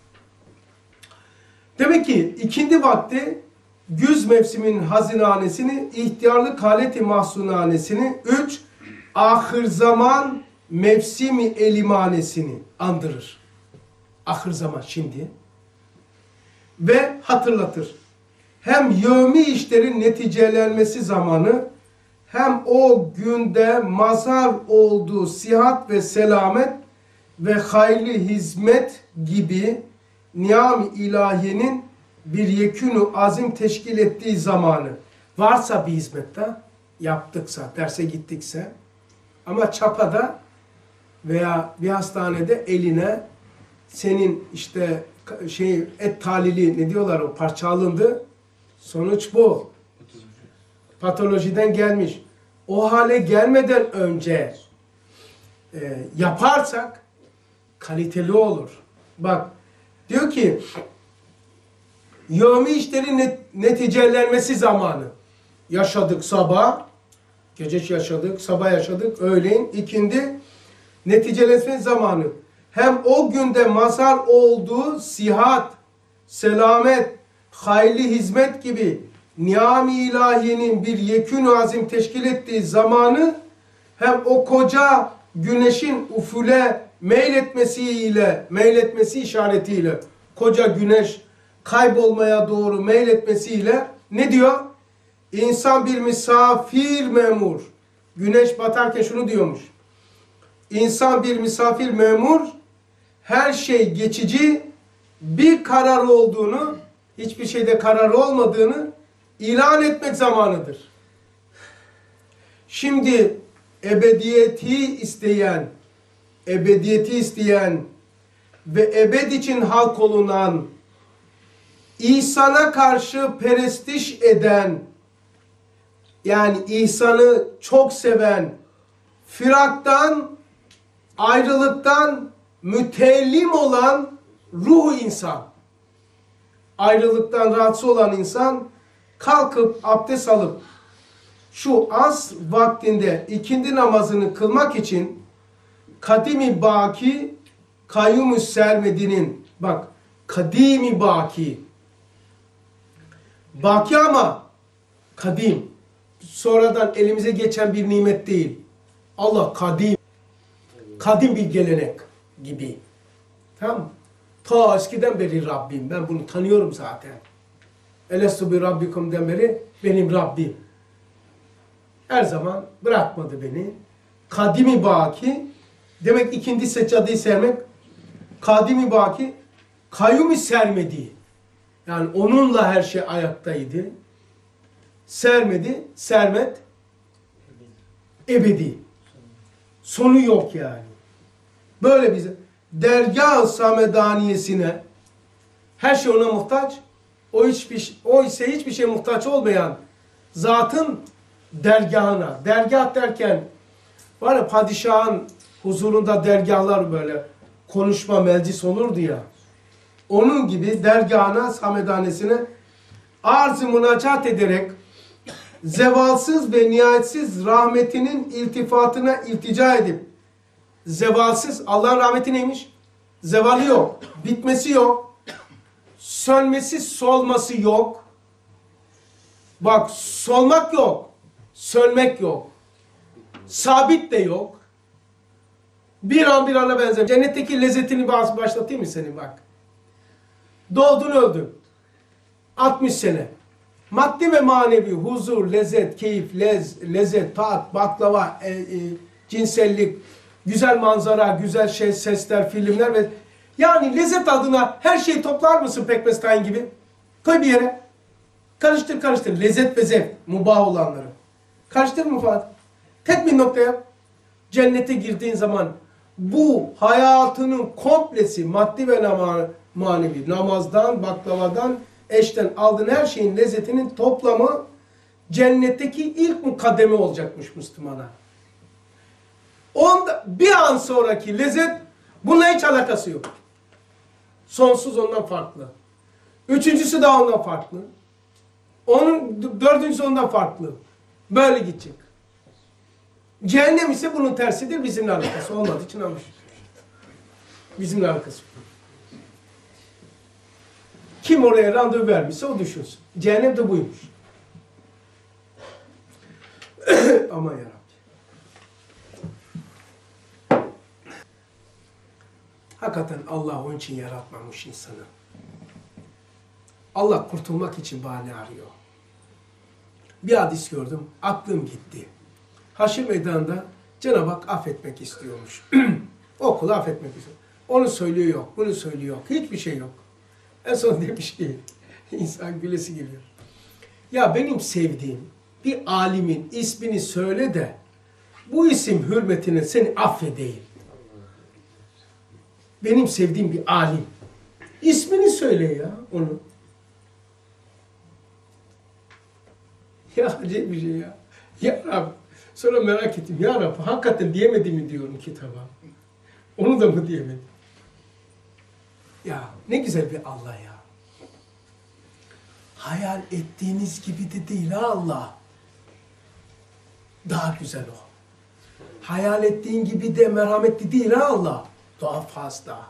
Speaker 1: Demek ki ikindi vakti güz mevsiminin hazinehanesini, ihtiyarlık haleti mahzunhanesini, üç, ahir zaman mevsimi elimanesini andırır. Ahir zaman şimdi. Ve hatırlatır. Hem yevmi işlerin neticelenmesi zamanı, hem o günde mazhar olduğu sihat ve selamet ve hayırlı hizmet gibi niyam-ı ilahiyenin bir yekûnu azim teşkil ettiği zamanı varsa bir hizmette yaptıksa, derse gittikse ama çapada veya bir hastanede eline senin işte şey et talili ne diyorlar o parça alındı. Sonuç bu. Patolojiden gelmiş. O hale gelmeden önce e, yaparsak kaliteli olur. Bak diyor ki yevmi işlerin net, neticelenmesi zamanı. Yaşadık sabah, gece yaşadık, sabah yaşadık, öğleyin, ikindi neticelenme zamanı. Hem o günde mazhar olduğu sihat, selamet, hayırlı hizmet gibi niyam-ı ilahiyenin bir yekûn-u azim teşkil ettiği zamanı hem o koca güneşin ufule meyletmesiyle, meyletmesi işaretiyle koca güneş kaybolmaya doğru meyletmesiyle ne diyor? İnsan bir misafir memur. Güneş batarken şunu diyormuş. İnsan bir misafir memur, her şey geçici, bir karar olduğunu, hiçbir şeyde karar olmadığını ilan etmek zamanıdır. Şimdi ebediyeti isteyen, ebediyeti isteyen ve ebed için halk olunan, İhsan'a karşı perestiş eden, yani ihsanı çok seven, firaktan, ayrılıktan mütellim olan ruh insan, ayrılıktan rahatsız olan insan, kalkıp abdest alıp şu asr vaktinde ikindi namazını kılmak için kadimi baki kayyum-u sermedinin, bak kadimi baki, baki ama kadim, sonradan elimize geçen bir nimet değil. Allah kadim, kadim bir gelenek gibi. Tamam mı? Ta eskiden beri Rabbim. Ben bunu tanıyorum zaten. Elestu bi Rabbikum'den beri benim Rabbim. Her zaman bırakmadı beni. Kadimi baki, demek ikindi seccadeyi sermek, kadimi baki, kayyum-i sermedi. Yani onunla her şey ayaktaydı. Sermedi, sermet, ebedi. Sonu yok yani. Böyle bize dergâh-ı samedaniyesine her şey ona muhtaç. O hiçbir o ise hiçbir şey muhtaç olmayan zatın dergahına. Dergah derken var ya padişahın huzurunda dergahlar böyle konuşma meclis olurdu ya. Onun gibi dergahına, samedanesine arz-ı münacat ederek zevalsız ve nihayetsiz rahmetinin iltifatına iltica edip zevalsız, Allah'ın rahmeti neymiş? Zevali yok. Bitmesi yok. Sönmesi, solması yok. Bak, solmak yok. Sönmek yok. Sabit de yok. Bir an bir ana benzer. Cennetteki lezzetini başlatayım mı senin bak. Doğdun öldün. altmış sene. Maddi ve manevi huzur, lezzet, keyif, lez, lezzet, tat, baklava, e, e, cinsellik, güzel manzara, güzel şey, sesler, filmler ve yani lezzet adına her şeyi toplar mısın pekmez tayin gibi? Koy bir yere. Karıştır karıştır. Lezzet ve zevk. Mubah olanları. Karıştır mı Fatih? Tek bir noktaya. Cennete girdiğin zaman bu hayatının komplesi maddi ve manevi namazdan, baklavadan, eşten aldığın her şeyin lezzetinin toplamı cennetteki ilk mukademe olacakmış Müslümana. Onda, bir an sonraki lezzet bununla hiç alakası yok. Sonsuz ondan farklı. Üçüncüsü de ondan farklı. Onun dördüncüsü ondan farklı. Böyle gidecek. Cehennem ise bunun tersidir. Bizimle alakası olmadığı için almış. Bizimle alakası yok. Kim oraya randevu vermişse o düşünsün. Cehennem de buymuş. Aman yarabbi. Hakikaten Allah onun için yaratmamış insanı. Allah kurtulmak için bahane arıyor. Bir hadis gördüm, aklım gitti. Haşr meydanında Cenab-ı Hak affetmek istiyormuş. O kulu affetmek istiyor. Onu söylüyor yok, bunu söylüyor yok, hiçbir şey yok. En son demiş ki, insan gülesi geliyor. Ya benim sevdiğim bir alimin ismini söyle de bu isim hürmetine seni affedeyim. Benim sevdiğim bir alim. İsmini söyle ya onu. Ya acayip bir şey ya. Ya Rabbi. Sonra merak ettim. Ya Rabbi hakikaten diyemedim mi diyorum kitaba. Onu da mı diyemedim? Ya ne güzel bir Allah ya. Hayal ettiğiniz gibi de değil ha Allah. Daha güzel o. Hayal ettiğin gibi de merhametli değil ha Allah. Daha fazla.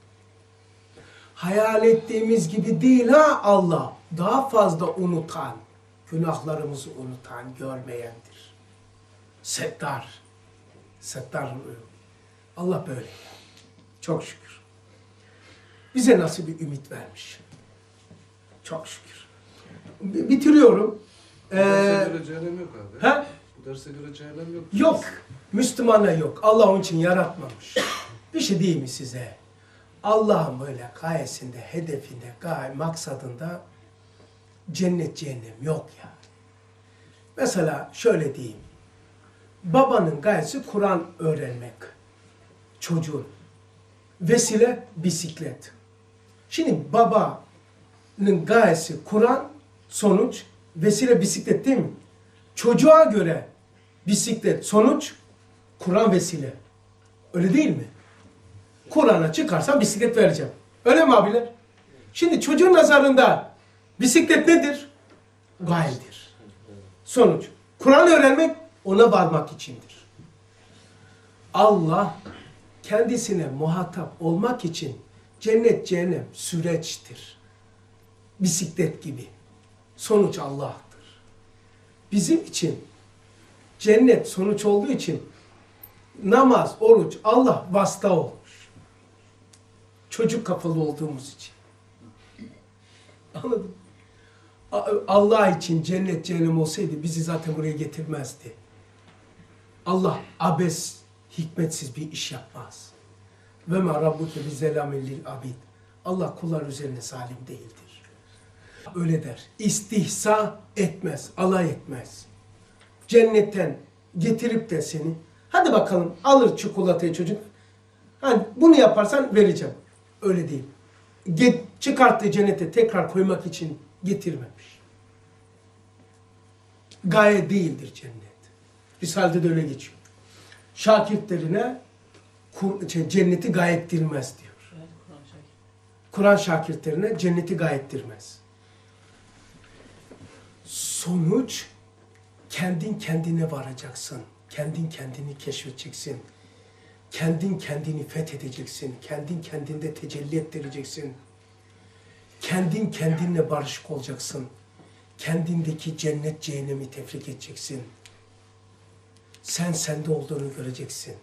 Speaker 1: Hayal ettiğimiz gibi değil ha Allah. Daha fazla unutan, günahlarımızı unutan, görmeyendir. Settar. Settar. Allah böyle. Çok şükür. Bize nasıl bir ümit vermiş. Çok şükür. Bitiriyorum.
Speaker 5: Bu derse
Speaker 1: Ee,
Speaker 5: göre cehennem yok abi.
Speaker 1: he?
Speaker 5: Bu derse göre cehennem yok.
Speaker 1: Yok. Müslümana yok. Allah onun için yaratmamış. Bir şey diyeyim mi size? Allah'ın böyle gayesinde, hedefinde, gaye, maksadında cennet cehennem yok ya. Mesela şöyle diyeyim. Babanın gayesi Kur'an öğrenmek. Çocuğun. Vesile bisiklet. Şimdi babanın gayesi Kur'an, sonuç, vesile bisiklet değil mi? Çocuğa göre bisiklet, sonuç, Kur'an vesile. Öyle değil mi? Kur'an'a çıkarsam bisiklet vereceğim. Öyle mi abiler? Şimdi çocuğun nazarında bisiklet nedir? Gayedir. Sonuç. Kur'an öğrenmek ona varmak içindir. Allah kendisine muhatap olmak için cennet cehennem süreçtir. Bisiklet gibi. Sonuç Allah'tır. Bizim için cennet sonuç olduğu için namaz, oruç, Allah vasıta olmuş. Çocuk kafalı olduğumuz için. Anladın mı? Allah için cennet cehennem olsaydı bizi zaten buraya getirmezdi. Allah abes, hikmetsiz bir iş yapmaz. Ve ma rabbuke bizzelamin lil abid. Allah kullar üzerine zalim değildir. Öyle der. İstihza etmez, alay etmez. Cennetten getirip de seni, hadi bakalım alır çikolatayı çocuk. Hani bunu yaparsan vereceğim. Öyle değil. Get, çıkarttığı cennete tekrar koymak için getirmemiş. Gaye değildir cennet. Risale'de de öyle geçiyor. Şakirtlerine kur, şey, cenneti gaye ettirmez diyor. Kur'an şakirtlerine cenneti gaye ettirmez. Sonuç kendin kendine varacaksın. Kendin kendini keşfedeceksin. Kendin kendini fethedeceksin. Kendin kendinde tecelli ettireceksin. Kendin kendinle barışık olacaksın. Kendindeki cennet cehennemi tefrik edeceksin. Sen sende olduğunu göreceksin.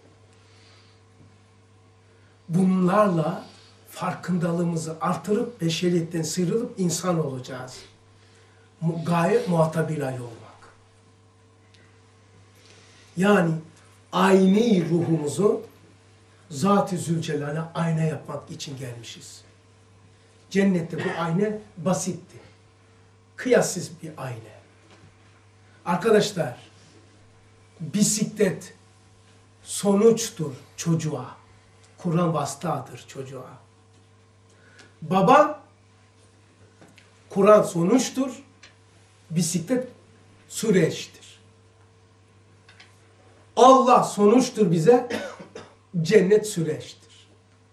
Speaker 1: Bunlarla farkındalığımızı artırıp beşeriyetten sıyrılıp insan olacağız. Gaye muhatabilay olmak. Yani ayni ruhumuzu Zat-ı Zülcelal'e ayna yapmak için gelmişiz. Cennette bu ayna basitti. Kıyassız bir ayna. Arkadaşlar, bisiklet sonuçtur çocuğa. Kur'an vasıtadır çocuğa. Baba, Kur'an sonuçtur. Bisiklet süreçtir. Allah sonuçtur bize, cennet süreçtir.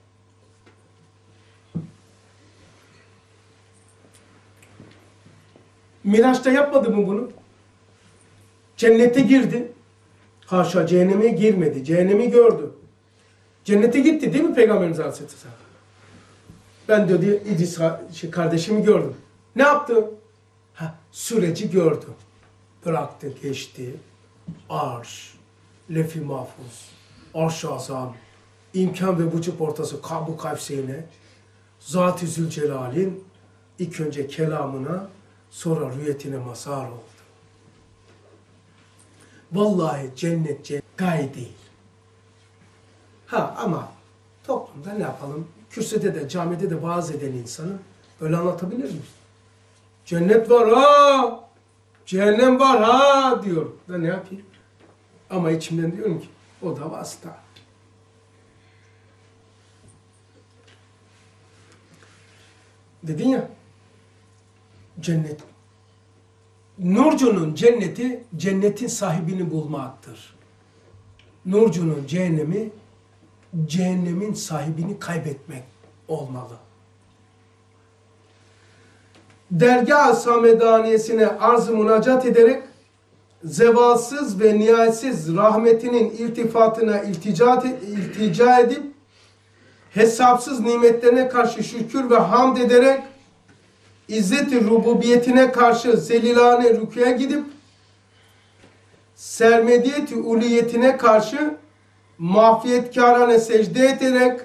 Speaker 1: Miraç'ta yapmadı mı bunu? Cennete girdi. Haşa, cehenneme girmedi. Cehennemi gördü. Cennete gitti değil mi Peygamberimiz Aleyhisselam? Ben dedi İdris şey, kardeşimi gördüm. Ne yaptı? Ha, süreci gördü. Bıraktı, geçti. Arş, lef-i mahfuz, arş-ı azam, imkan ve vücut ortası Kab-ı Kavseyn'e, Zat-ı Zülcelal'in ilk önce kelamına, sonra rüyetine mazhar oldu. Vallahi cennet cennet gaye değil. Ha ama toplumda ne yapalım? Kürsüde de, camide de vaaz eden insanı böyle anlatabilir miyiz? Cennet var ha, cehennem var ha diyor. Da ne yapayım? Ama içimden diyorum ki o da vasıta. Dedin ya, cennet. Nurcunun cenneti, cennetin sahibini bulmaktır. Nurcunun cehennemi, cehennemin sahibini kaybetmek olmalı. Dergâh-ı Samedaniyesine arz-ı münacat ederek zevalsız ve nihayetsiz rahmetinin iltifatına iltica, iltica edip hesapsız nimetlerine karşı şükür ve hamd ederek İzzet-i rububiyetine karşı zelilane rüküye gidip sermediyet-i uliyetine karşı mahfiyetkârane secde ederek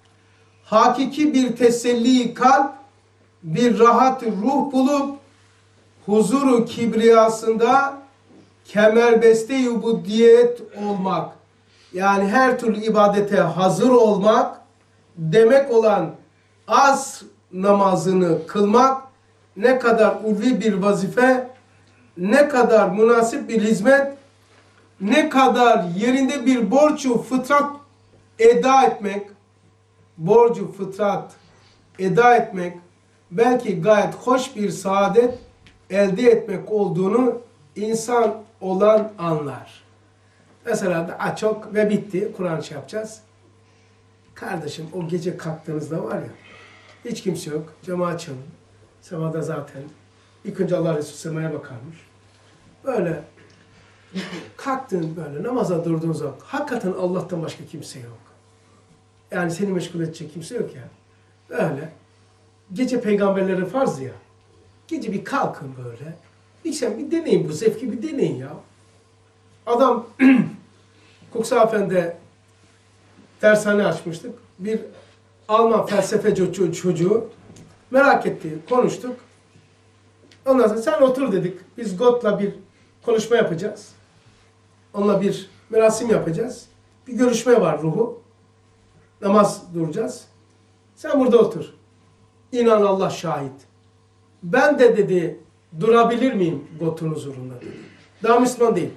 Speaker 1: hakiki bir teselli kalp, bir rahat ruh bulup huzuru kibriyasında kemerbeste-i ubudiyet olmak, yani her türlü ibadete hazır olmak demek olan az namazını kılmak ne kadar ulvi bir vazife, ne kadar münasip bir hizmet, ne kadar yerinde bir borcu fıtrat eda etmek, borcu fıtrat eda etmek, belki gayet hoş bir saadet elde etmek olduğunu insan olan anlar. Mesela daha çok ve bitti, Kur'an şey yapacağız. Kardeşim o gece kalktığınızda var ya, hiç kimse yok, cama açın. Semada zaten ilk önce Allah Resulü semaya bakarmış. Böyle kalktın böyle namaza durduğun zaman hakikaten Allah'tan başka kimse yok. Yani seni meşgul edecek kimse yok ya. Böyle gece peygamberlere farz ya. Gece bir kalkın böyle. Bir sen bir deneyin bu zevki bir deneyin ya. Adam Kuksafen'de dershane açmıştık. Bir Alman felsefe çocuğu merak etti, konuştuk. Ondan sonra sen otur dedik. Biz Gott'la bir konuşma yapacağız. Onunla bir merasim yapacağız. Bir görüşme var ruhu. Namaz duracağız. Sen burada otur. İnan Allah şahit. Ben de dedi durabilir miyim Gott'un huzurunda dedi. Daha Müslüman değil.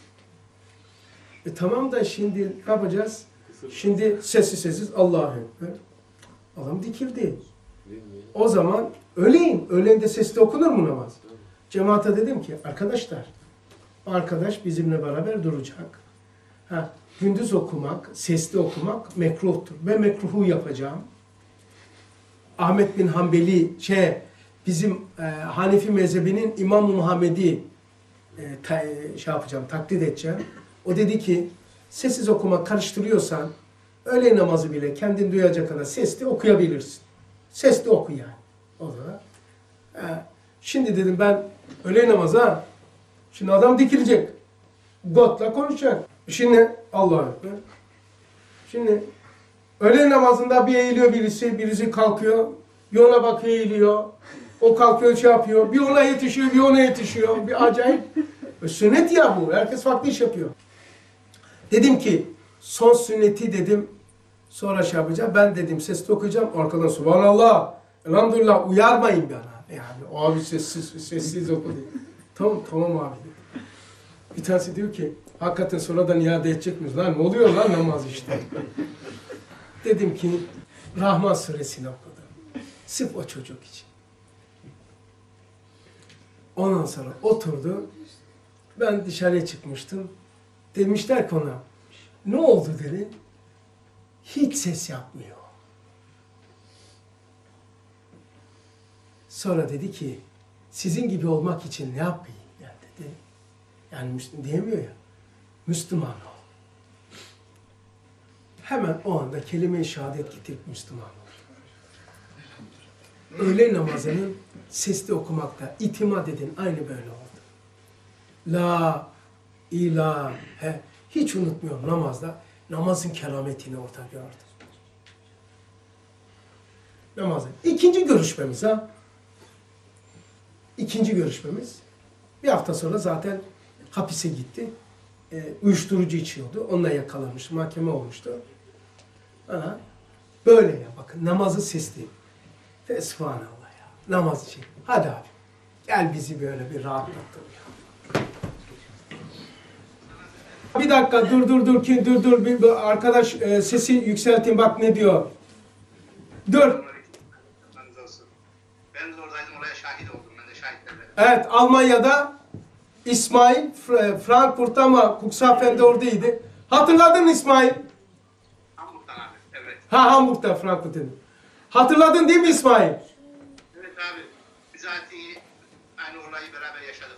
Speaker 1: E tamam da şimdi ne yapacağız? Şimdi sessiz sessiz Allah'a ekber. Adam dikildi. O zaman öleyin. Öleğinde sesli okunur mu namaz? Cemaate dedim ki arkadaşlar, arkadaş bizimle beraber duracak. Ha, gündüz okumak, sesli okumak mekruhtur. Ben mekruhu yapacağım. Ahmet bin Hanbeli şey, bizim e, Hanefi mezhebinin İmam-ı Muhammed'i e, ta, şey yapacağım, taklit edeceğim. O dedi ki sessiz okumak karıştırıyorsan öğle namazı bile kendin duyacak kadar sesli okuyabilirsin. Sesli oku yani. O da. Ee, şimdi dedim ben öğle namazı ha. Şimdi adam dikilecek. Gotla konuşacak. Şimdi Allah'a ekber. Şimdi öğle namazında bir eğiliyor birisi, birisi kalkıyor. Bir ona bakıyor, eğiliyor. O kalkıyor, şey yapıyor. Bir ona yetişiyor, bir ona yetişiyor. Bir acayip. E, sünnet ya bu. Herkes farklı iş yapıyor. Dedim ki son sünneti dedim sonra şey yapacağım. Ben dedim sesli okuyacağım. Arkadan subhanallah, elhamdülillah uyarmayın bana. Yani abi sessiz, sessiz oku diye. Tamam tamam abi dedi. Bir tanesi diyor ki hakikaten sonradan iade edecek miyiz? Lan ne oluyor lan namaz işte. Dedim ki Rahman suresini okudum. Sırf o çocuk için. Ondan sonra oturdu. Ben dışarıya çıkmıştım. Demişler ki ona, ne oldu dedi. Hiç ses yapmıyor. Sonra dedi ki, sizin gibi olmak için ne yapayım yani dedi. Yani Müslüman diyemiyor ya. Müslüman ol. Hemen o anda kelime-i şehadet getirip Müslüman ol. Öğle namazının sesli okumakta itimat edin. Aynı böyle oldu. La ilahe. Hiç unutmuyorum namazda. Namazın kerametini orada gördüm. Namazın. İkinci görüşmemiz ha. İkinci görüşmemiz. Bir hafta sonra zaten hapise gitti. E, uyuşturucu içiyordu. Onunla yakalanmış. Mahkeme olmuştu. Ana, böyle ya bakın. Namazı sesli. Fesubhanallah ya. Namaz için. Hadi abi. Gel bizi böyle bir rahatlattın ya. Bir dakika dur dur dur ki dur dur bir, bir arkadaş e, sesi yükseltin bak ne diyor. Dur.
Speaker 8: Ben de oradaydım, oraya şahit oldum. Ben de şahitlerle.
Speaker 1: Evet Almanya'da İsmail Frankfurt'ta ama Cuxhaven'de oradaydı. Hatırladın mı İsmail?
Speaker 8: Hamburg'dan abi, evet.
Speaker 1: Ha Hamburg'da Frankfurt'ta. Hatırladın değil mi İsmail?
Speaker 8: Evet abi, bizatihi aynı olayı beraber yaşadık.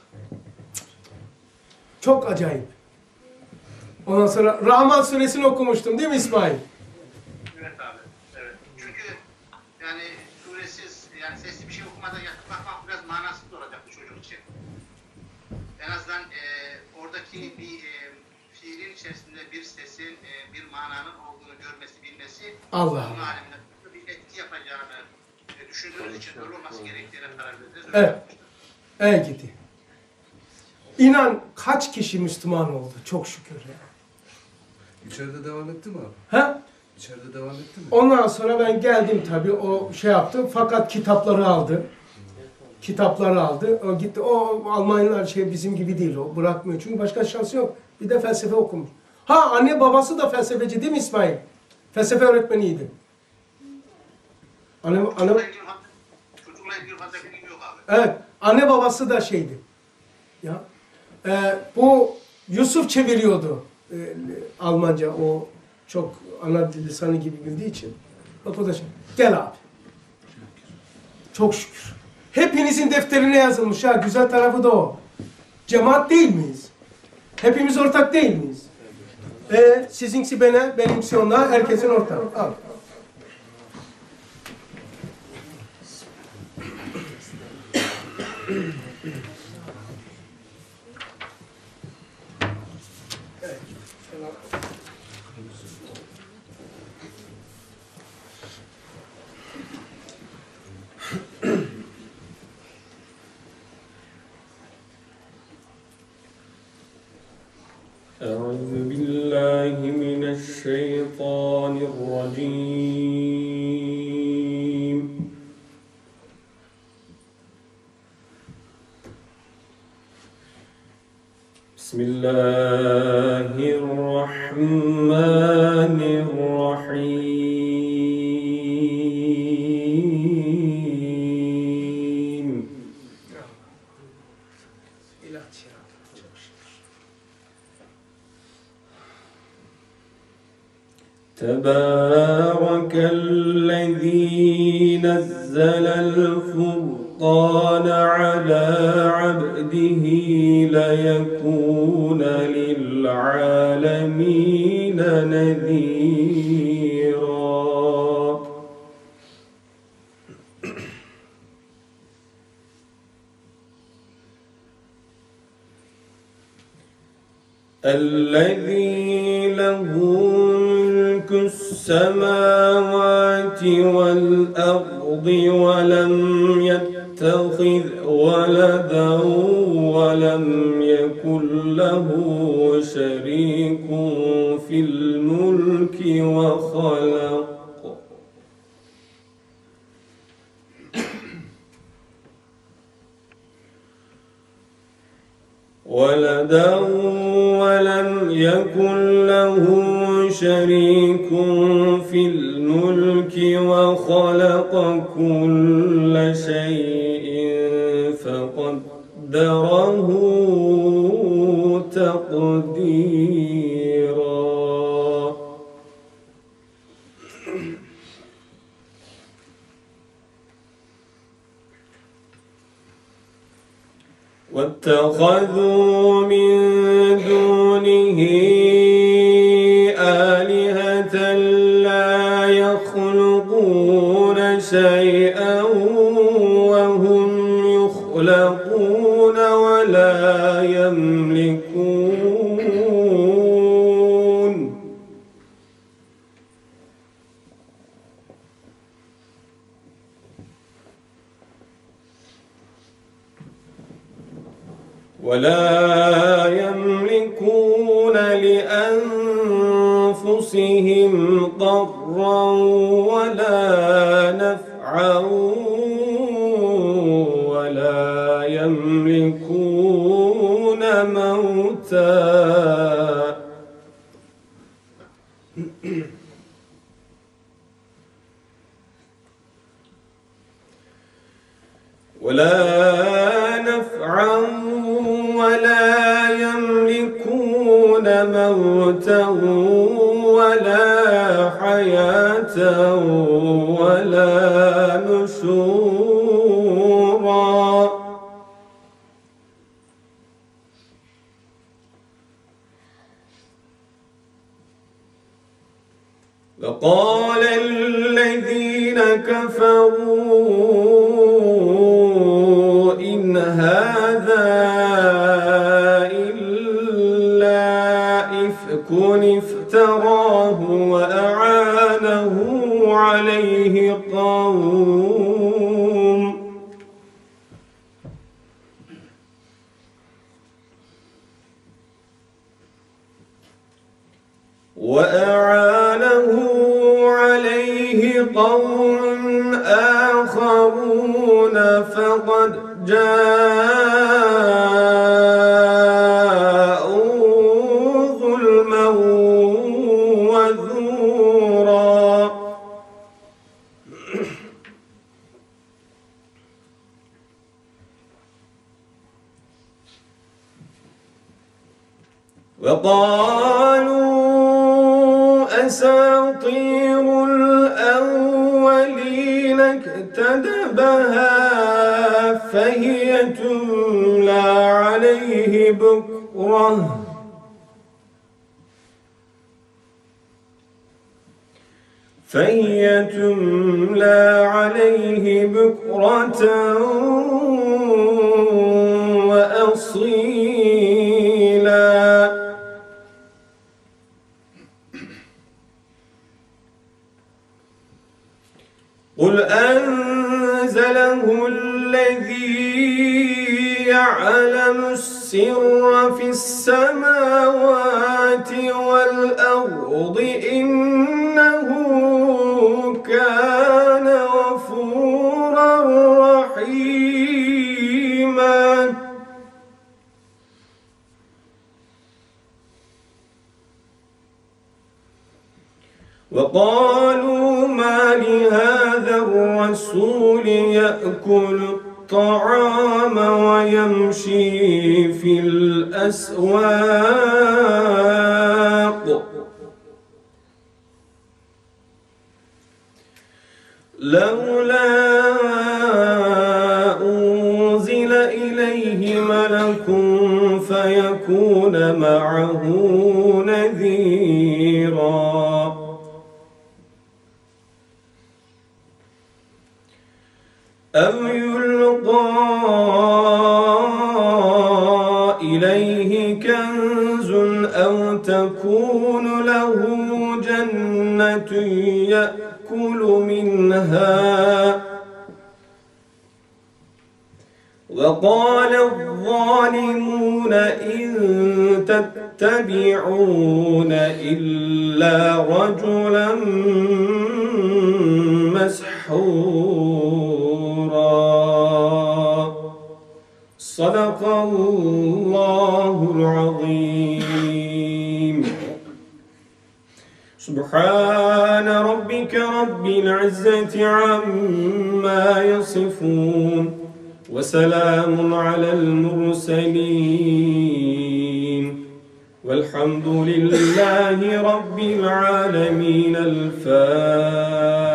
Speaker 1: Çok acayip. Ondan sonra Rahman suresini okumuştum değil mi İsmail?
Speaker 8: Evet abi, evet. Çünkü yani suresiz, yani sesli bir şey okumadan yatıp bakmak biraz manasız olacak bu çocuk için. En azından e, oradaki bir e, fiilin içerisinde bir sesin, e, bir mananın olduğunu görmesi, bilmesi
Speaker 1: Allah
Speaker 8: onun
Speaker 1: Allah.
Speaker 8: aleminde bir etki yapacağını e, düşündüğünüz için böyle olması gerektiğine karar verdiniz.
Speaker 1: Evet. Evet gitti. İnan kaç kişi Müslüman oldu çok şükür ya.
Speaker 5: İçeride devam etti mi abi?
Speaker 1: Ha?
Speaker 5: İçeride devam etti mi?
Speaker 1: Ondan sonra ben geldim tabii o şey yaptım fakat kitapları aldı. Kitapları aldı. O gitti. O Almanyalar şey bizim gibi değil o. Bırakmıyor. Çünkü başka şansı yok. Bir de felsefe okumuş. Ha anne babası da felsefeci değil mi İsmail? Felsefe öğretmeniydi. Anne, anne,
Speaker 8: Çocukla ilgili, çocukla ilgili fazla bilgim yok abi.
Speaker 1: evet. Anne babası da şeydi. Ya. Ee, bu Yusuf çeviriyordu. Ee, Almanca o çok ana dil lisanı gibi bildiği için. Bak o da şey. Gel abi. Çok şükür. Hepinizin defterine yazılmış ha. Güzel tarafı da o. Cemaat değil miyiz? Hepimiz ortak değil miyiz? Ee, sizinki bana, benimsi ona, herkesin ortak. Al.
Speaker 9: أعوذ بالله من الشيطان الرجيم بسم الله الرحمن الرحيم
Speaker 1: İlaç ya. Çok şükür.
Speaker 9: تبارك الذي نزل الفرقان على عبده ليكون للعالمين نذيرا الذي له ملك السماوات والأرض ولم يتخذ ولدا ولم يكن له شريك في الملك وخلق ولدا ولم يكن له شريك في الملك وخلق كل شيء فقدره تقديرا. واتخذوا من دونه آلهة لا يخلقون شيئا وهم يخلقون ولا يملكون ولا يملكون لأنفسهم ضرا ولا نفعا ولا يملكون موتا ولا نفعا ولا يملكون موتا ولا حياة ولا نشورا. وقال الذين كفروا إن هذا إلا إفك افتراه وأعانه عليه قوم وأعانه عليه قوم آخرون فقد جاءوا ظلما وزورا. وقالوا أساطير الأولين اكتتبها فهي تملى عليه بكرة فهي تملى عليه بكرة وأصيلا. قل أنزله الذي يعلم السر في السماوات والأرض إنه كان غفورا رحيما. وقالوا ما لهذا الرسول يأكل الطعام ويمشي في الأسواق لولا أنزل إليه ملك فيكون معه نذيرا. أو يلقى إليه كنز تكون له جنة يأكل منها وقال الظالمون إن تتبعون إلا رجلا مسحورا صدق الله العظيم. سبحان ربك رب العزة عما يصفون وسلام على المرسلين والحمد لله رب العالمين.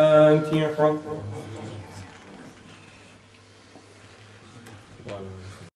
Speaker 9: الفاتحة.